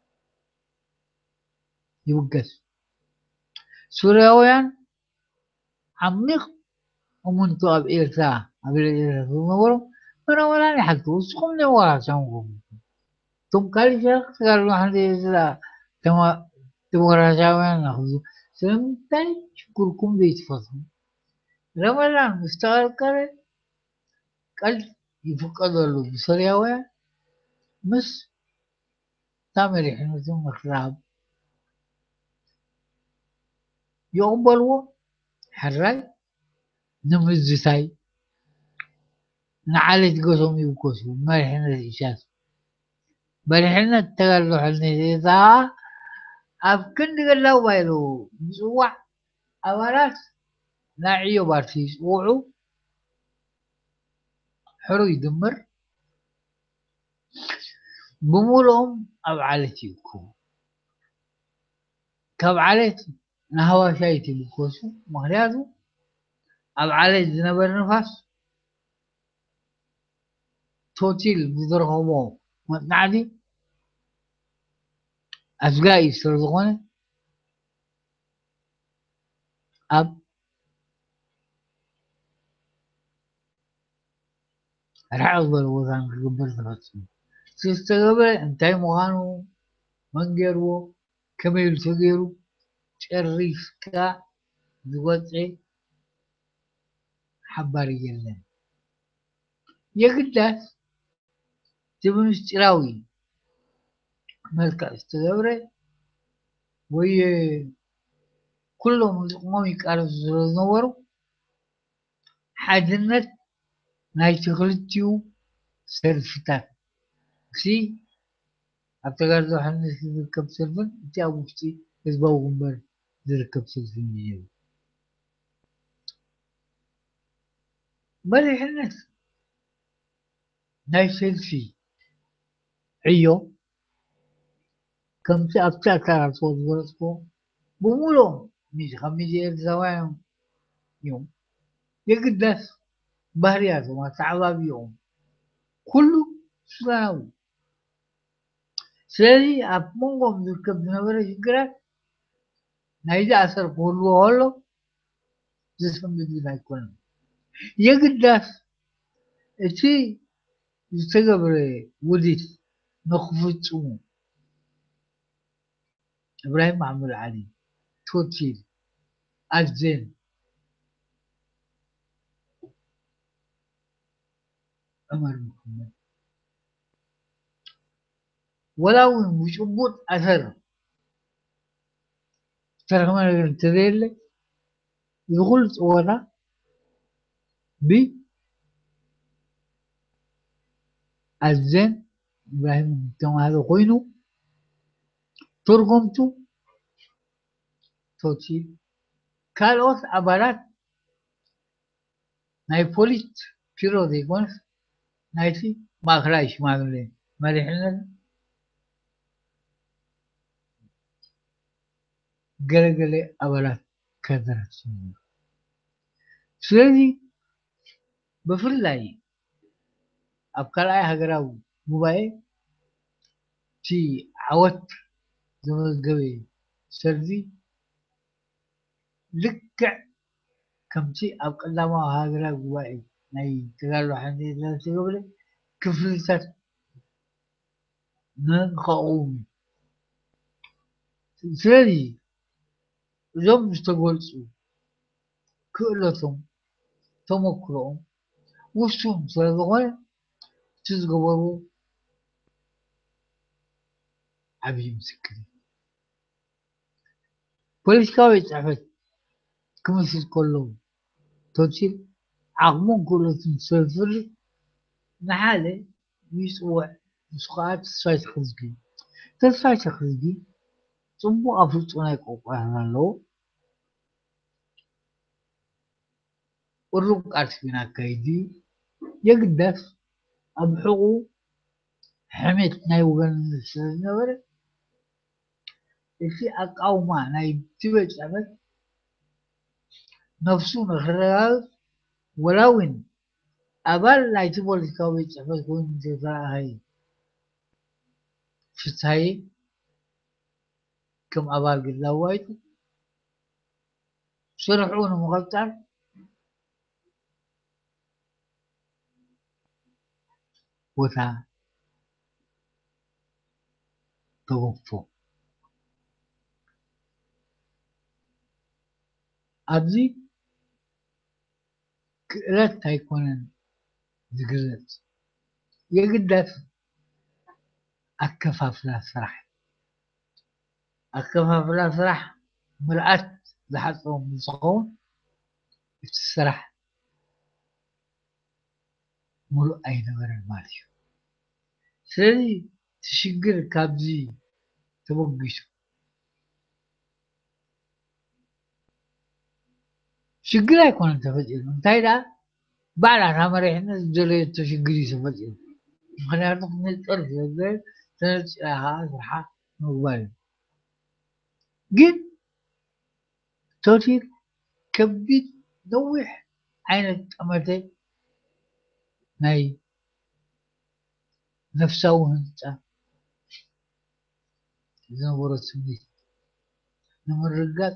يوقس سورياويان عميق ومنتو أب إيرتا أب إيرتا نورو رمضان يحكتو سخون ورا سامكم तुम कल शख्स कर hadisla tama تمرجعون ناخذ سمتن شكركم بيتفضل رمضان مستغل كره قل يفقد له بسرياوة مس تامر إحنا ثم خراب يقبلوا حراي نمزتاي نعالج قسم يبكسوا ما إحنا الإشاس بل إحنا التغلو حلنا إذا أفكن قالوا بايلو بسوع أمارات ناعيو بارتيس وعو حرو يدمر بمولهم أبعالتي يكون كبعالتي نهوا شايتي بكوسو مهرياتو أبعالتي زنبر نفاس توتيل بدرهمو متنعدي أسقاي سرزغوني أب رعض الوطن قبل ثلاثين تستقبل انتهي مغانو منجرو كميل تغيرو تريسكا زوجي حباري جلن يقدس تبن استراوي ملكا استقبل وي كلهم مامي كارو زنورو حاجنت ناي تغلتيو سيرفتات سي أفتكر ذو حنس يركب سيرفن انتي أبوفتي يزباو غمبر يركب سيرفن يجيب بل حنس ناي سيلفي عيو كم سي أفتكر صوت ورسكو بمولو مش خميجي الزوايا يوم يقدس بهريات وما تعبا بيوم كله سلاو سيدي أبمونغم يركب نبرة يقرأ نايجا أثر كله هولو جسم بدي لا يكون يقدس اتي يستقبل وديت نخفتو إبراهيم محمد علي توتيل الزين عمر محمد ولو مش وجود أثر ترى كمان تدل يقول ورا ب الزين إبراهيم تم هذا قينو ترجمته توتيل كالوس عبارات نايبوليت بيرو ديكونس نايتي ما خلاش ما قلنا ما رحنا قلقلة عبارات كذا سلسي بفرلاي أبكالاي هجراو مباي تي عوت زمن قوي سردي لك كم تي أبكالا ما هجراو مباي ناي تقالوا حدي لا تقبل كفلتك من قوم سردي زم مستقبلسو كلهم تمكرهم وشهم سردغول تزقبروا عبي مسكري بوليسكاوي تعفت كمسيس كلهم توتشيل عقمون كلهم سلفر محالة يسوع مسقات سايت خزقي تسايت خزقي ثم أفرط أنا كوبا لو ورق أرسبنا كيدي يقدس أبحقو حميت ناي وغن السنور في أقاوما ناي تبت أبد نفسون خرال ولوين أبال لا تبول كويت أبد كون جزاء هاي شتاي كم أبال قد لوايت شرحون مغلطر وتا توفو أبزي كرات تايكونن ذكرت يقدس أكفاف لا صراحة أكفاف لا صراحة مرأت لحظهم مصقون الصراحة ملو أين غير المالي سري تشجر كابزي تبقيش شجر يكون تفجر من تايدا بعد عمر إحنا زلي تشجري تفجر خلينا نروح نتعرف زي تنت ها صراحة موبايل جد توتير كبد نوح عين أمرتي ناي نفسه وهنتا زنبورة سميت نمر الرقات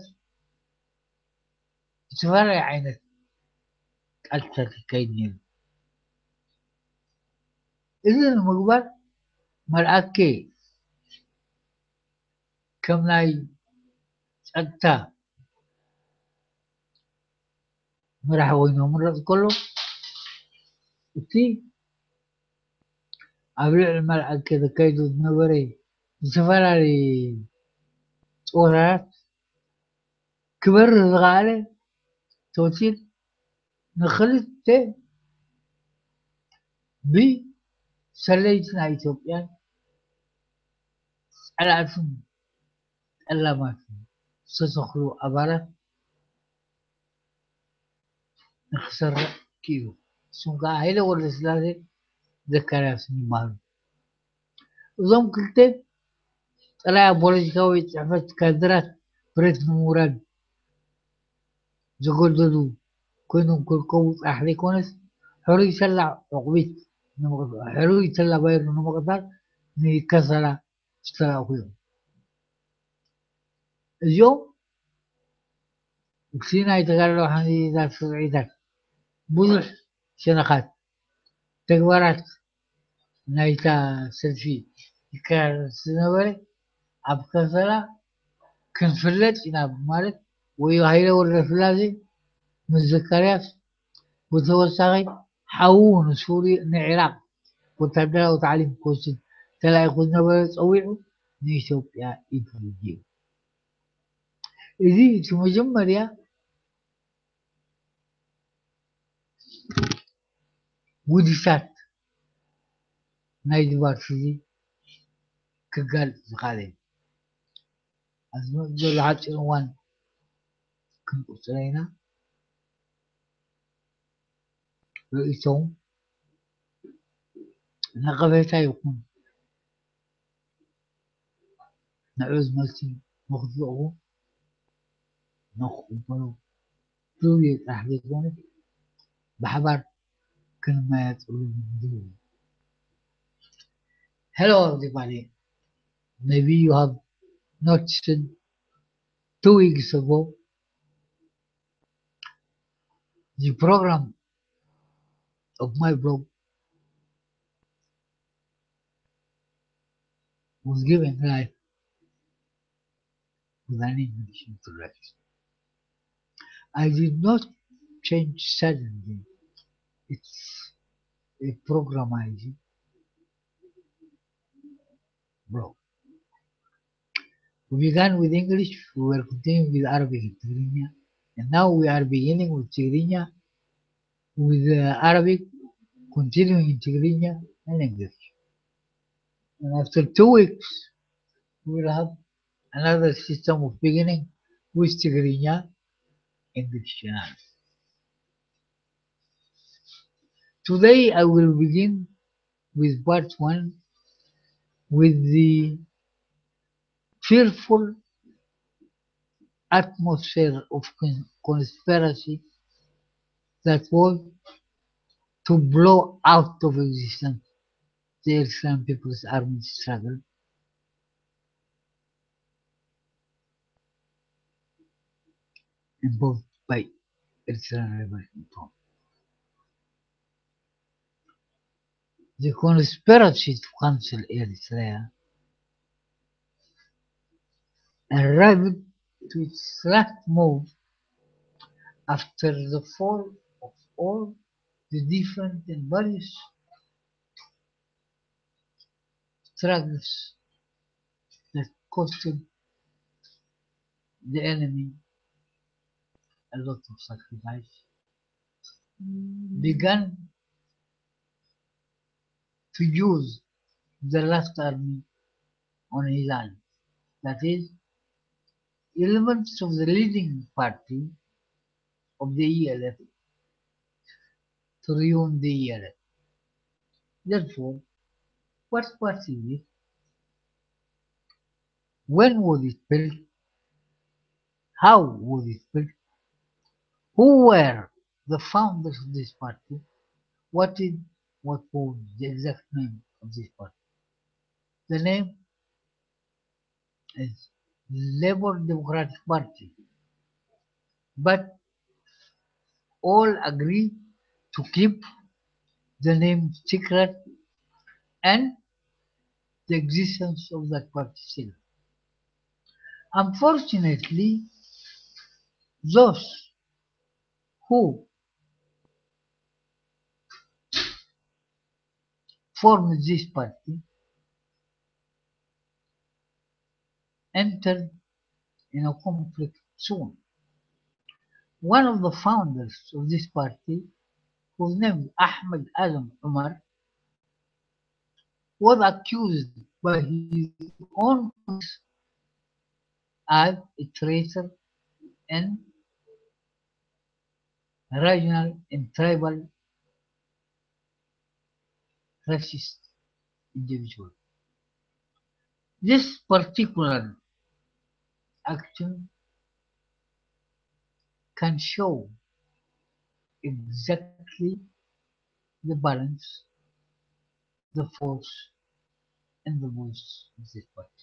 تفرع عينك أكثر كيدين إذن المقبر مرأكي كم لاي أكتا مرح وينو مرة كله وتي أبلع المرأة كذا كيدو نوري تفرع لي صورات كبر الغالي توتيل نخلت بي سليتنا إثيوبيا على أسم ألا ما ستخلو أبارة نخسر كيلو سنقا هيدا ولا سلاسة ذكرها سنين مالو وزوم كلتين طلع بوليسكاوي تعفت كادرات بريت نموران زقرددو كوينو كل قوة أحلي كونس حرو يسلع عقبيت حرو يسلع باير نمقدار ني كسلا اشترى أخويا اليوم بسينا يتغيروا حني ذات سعيدات بوضح شنقات تكبرات نايتا سلفي كان سنوري أبكسلا كان فلت إنا بمالك ويهيلا والرفلازي من الذكريات وتوسعي حاول سوري العراق وتبدأ وتعليم كوسين تلا يكون نبرة صويعه نيشوف يا إيديو إذي ثم جمر يا وديسات نايد بارسيدي كقال زخالي أزمة دول عاد وان كنت أسرينا رئيسهم نقبتا يكون نعوز ملتي مخضوعه نخبره دوية تحديثونه بحبر كلمات علوم. Hello everybody. Maybe you have noticed two weeks ago the program of my blog was given live with an English introduction. I did not change suddenly. It's a programmized blog. We began with English, we were continuing with Arabic and Tigrinya, and now we are beginning with Tigrinya, with uh, Arabic, continuing in Tigrinya and English. And after two weeks, we will have another system of beginning with Tigrinya, English channel. Today I will begin with part one with the fearful atmosphere of con- conspiracy that was to blow out of existence the Eritrean People's Army struggle involved by Eritrean Liberation Front. The conspiracy to cancel Eritrea arrived to its last move after the fall of all the different and various struggles that costed the enemy a lot of sacrifice, began to use the last army on his hand. That is, elements of the leading party of the E L F to ruin the E L F. Therefore, what party is it? When was it built? How was it built? Who were the founders of this party? What is what was the exact name of this party? The name is Labour Democratic Party. But all agree to keep the name secret and the existence of that party still. Unfortunately, those who formed this party entered in a conflict soon. One of the founders of this party, whose name is Ahmed Adam Umar, was accused by his own colleagues as a traitor and regional and tribal racist individual. This particular action can show exactly the balance, the force, and the voice of this party.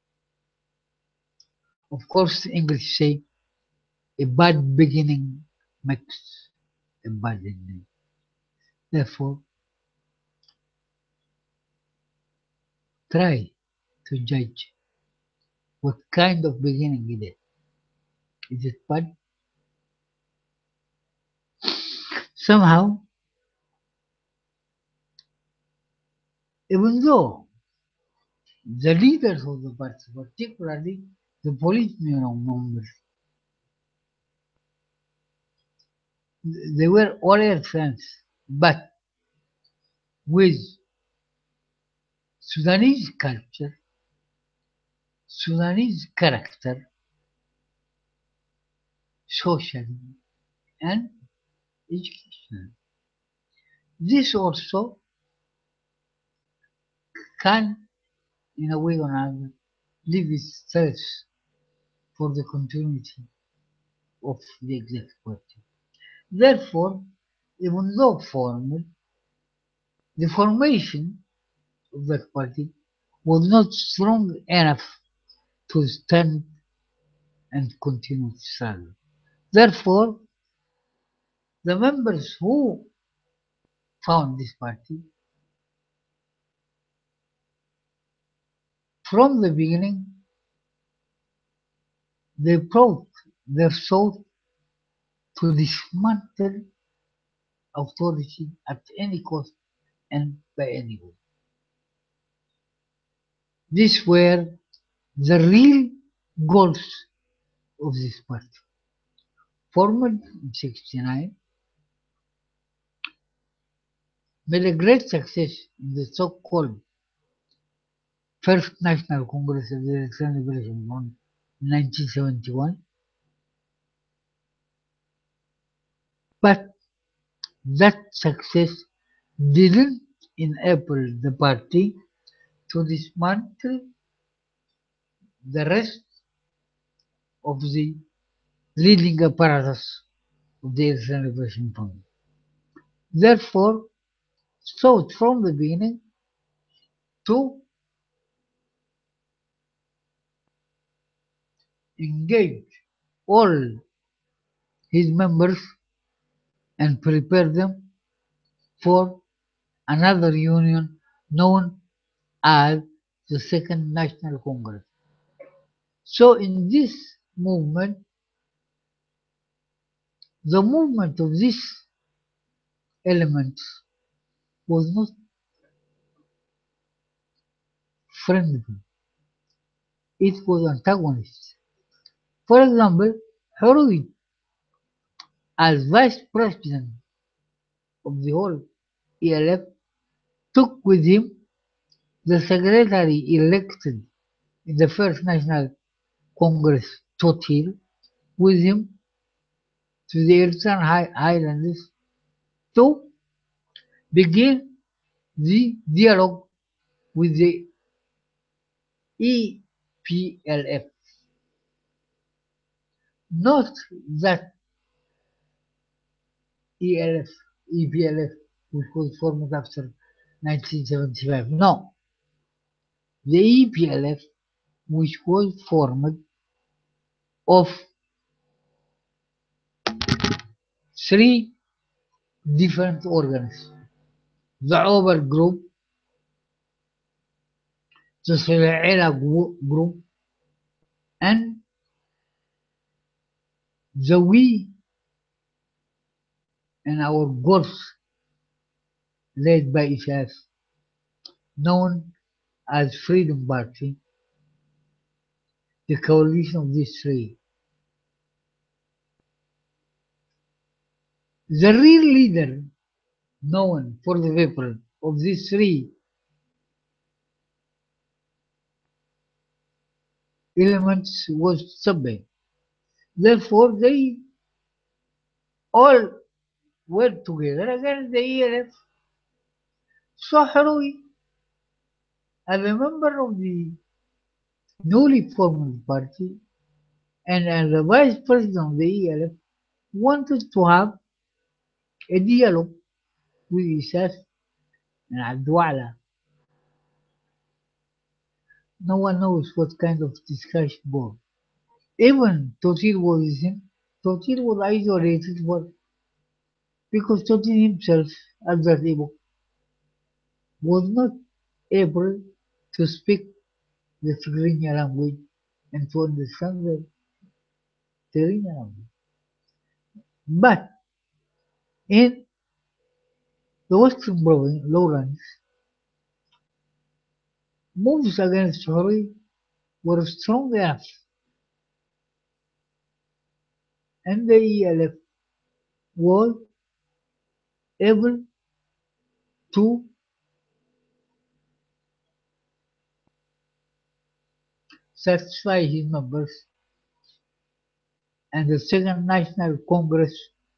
Of course, English say a bad beginning makes a bad ending. Therefore, try to judge what kind of beginning it is. Is it bad? Somehow, even though the leaders of the party, particularly the Politburo members, they were all Eritreans, but with Sudanese culture, Sudanese character, socially, and education. This also can, in a way or another, leave its trace for the continuity of the executive party. Therefore, even though formed, The formation of that party was not strong enough to stand and continue to struggle. Therefore, the members who found this party from the beginning, they brought their thought to dismantle authority at any cost and by any way. These were the real goals of this party. Formed in sixty-nine, made a great success in the so-called First National Congress of the Electoral Liberation Front in nineteen seventy-one, but that success didn't enable the party to dismantle the rest of the leading apparatus of the Electoral Liberation Front. Therefore, sought from the beginning to engage all his members and prepare them for another union known as the Second National Congress. So in this movement, the movement of these elements was not friendly, it was antagonist. For example, Hurui, as vice president of the whole E L F, took with him the secretary elected in the First National Congress, Totil, with him to the Eritrean high- highlands to begin the dialogue with the E P L F. Not that E L F, E P L F, which was formed after nineteen seventy-five. No, the E P L F, which was formed of three different organs: the Ober Group, the Selaila Group, and the We and Our Goals, led by Isaias, known as Freedom Party, the coalition of these three. The real leader known for the people of these three elements was Sabbath. Therefore, they all were together against the E L F. So Harui, as a member of the newly formed party and as the vice president of the E L F, wanted to have a dialogue with Isas and Abdwala. No one knows what kind of discussion was. Even Totir was listening. Totir was isolated for, because Totir himself, at that epoch, was not able to speak the Tigrinya language and to understand the Tigrinya language. But in the Western province, lowlands, moves against Hori were strong enough, and the E L F was able to satisfy his members, and the Second National Congress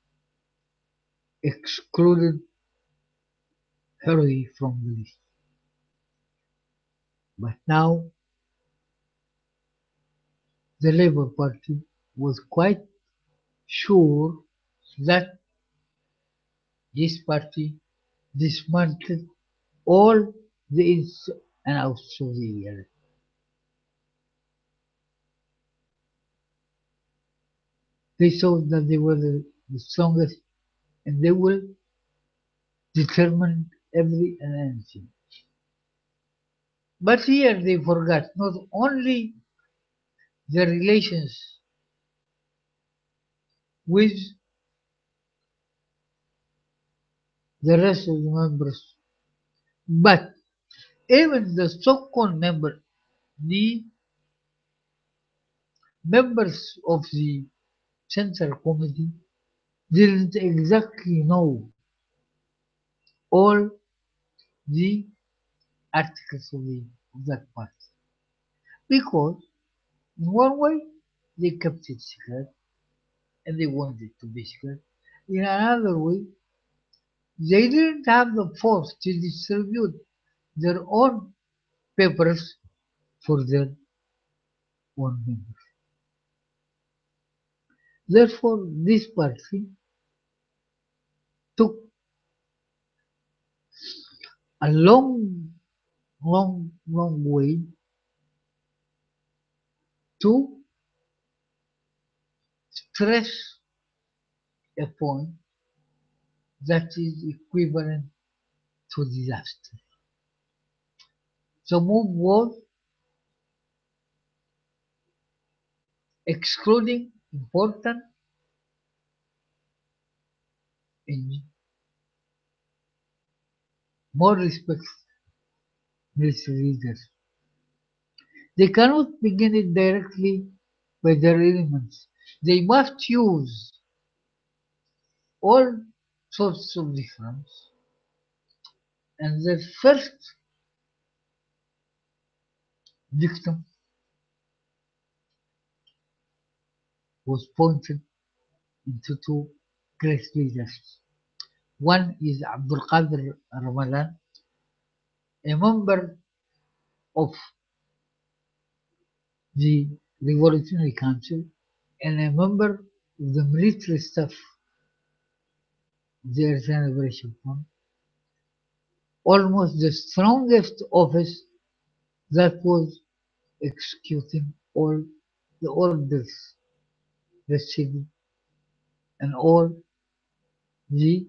excluded Hori from the list. But now the Labour Party was quite sure that this party dismantled all the ins and outs of the year. They thought that they were the, the strongest and they will determine every and anything. But here they forgot not only the relations with the rest of the members, but even the so-called member, the members of the Central Committee didn't exactly know all the articles of, the, of that party. Because in one way they kept it secret and they wanted it to be secret. In another way, they didn't have the force to distribute their own papers for their own members. Therefore, this party took a long, long, long way to stress a point that is equivalent to disaster. The move was excluding important and more respected military leaders. They cannot begin it directly by their elements. They must use all sorts of difference. And the first victim was pointed into two great leaders. One is Abdul Qadir Ramadan, a member of the Revolutionary Council and a member of the military staff of the Eritrean Liberation Front, almost the strongest office that was executing all the orders received and all the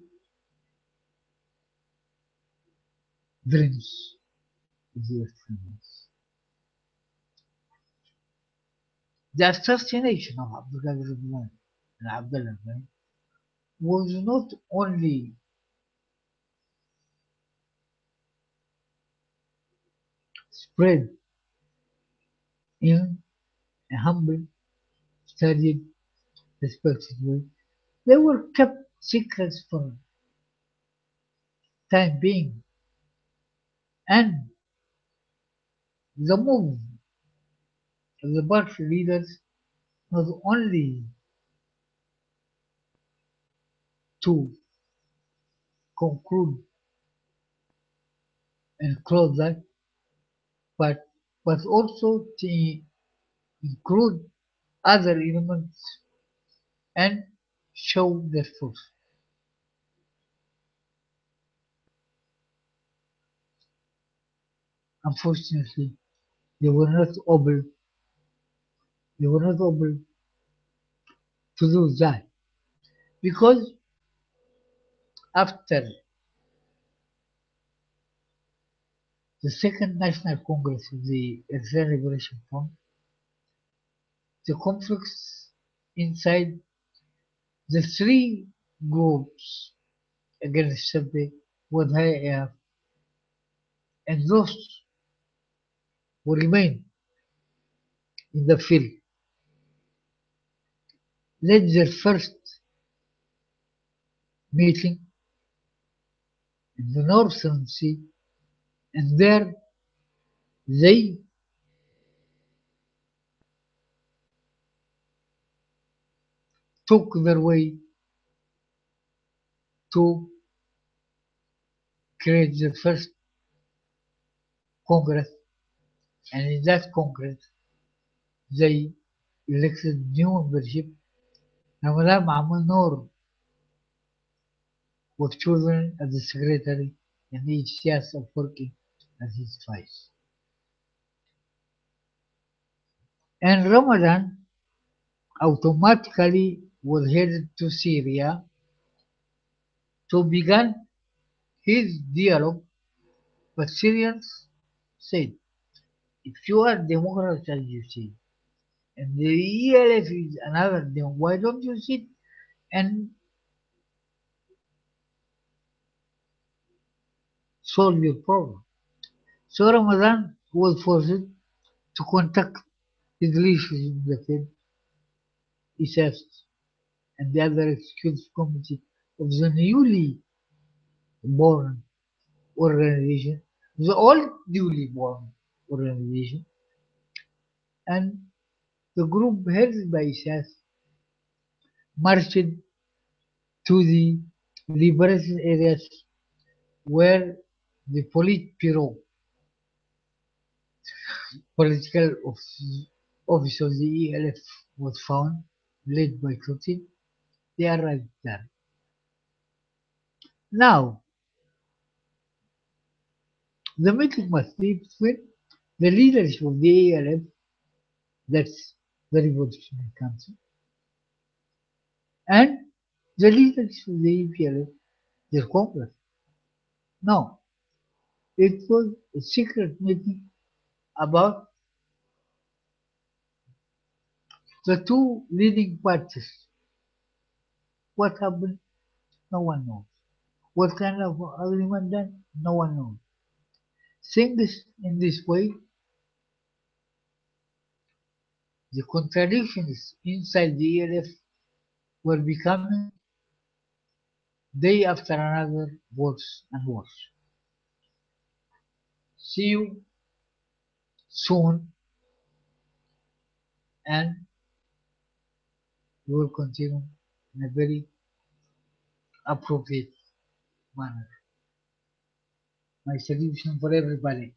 dreams of the Eritreans. The assassination of Abdul Qadir Ramadan and Abdullah Ramadan was not only spread in a humble, studied, respected way, they were kept secrets for time being. And the move of the party leaders not only to conclude and close that, but, but also to include other elements and show their force. Unfortunately, they were not able, they were not able to do that because after the Second National Congress of the Eritrean Liberation Front, the conflicts inside the three groups against Sabah would have, and those who remain in the field led their first meeting in the Northern Sea, and there they took their way to create the first Congress, and in that Congress they elected new membership. Ramadan Mahmoud Noor was chosen as the secretary, and each years of working as his vice. And Ramadan automatically was headed to Syria to begin his dialogue, but Syrians said, if you are Democrats as you say, and the E L F is another, then why don't you sit and solve your problem? So Ramadan was forced to contact his leadership in the Fed, I S A F, and the other executive committee of the newly born organization, the old newly born organization, and the group headed by I S A F marched to the liberated areas where the Politburo, political office, office of the E L F, was found, led by Putin. They arrived there. Now, the meeting must be between the leadership of the E L F, that's the Revolutionary Council, and the leadership of the E P L F, their Congress. No, it was a secret meeting about the two leading parties. What happened? No one knows. What kind of agreement done? No one knows. Seeing this in this way, the contradictions inside the E L F were becoming day after another worse and worse. See you soon, and we will continue in a very appropriate manner. My solution for everybody.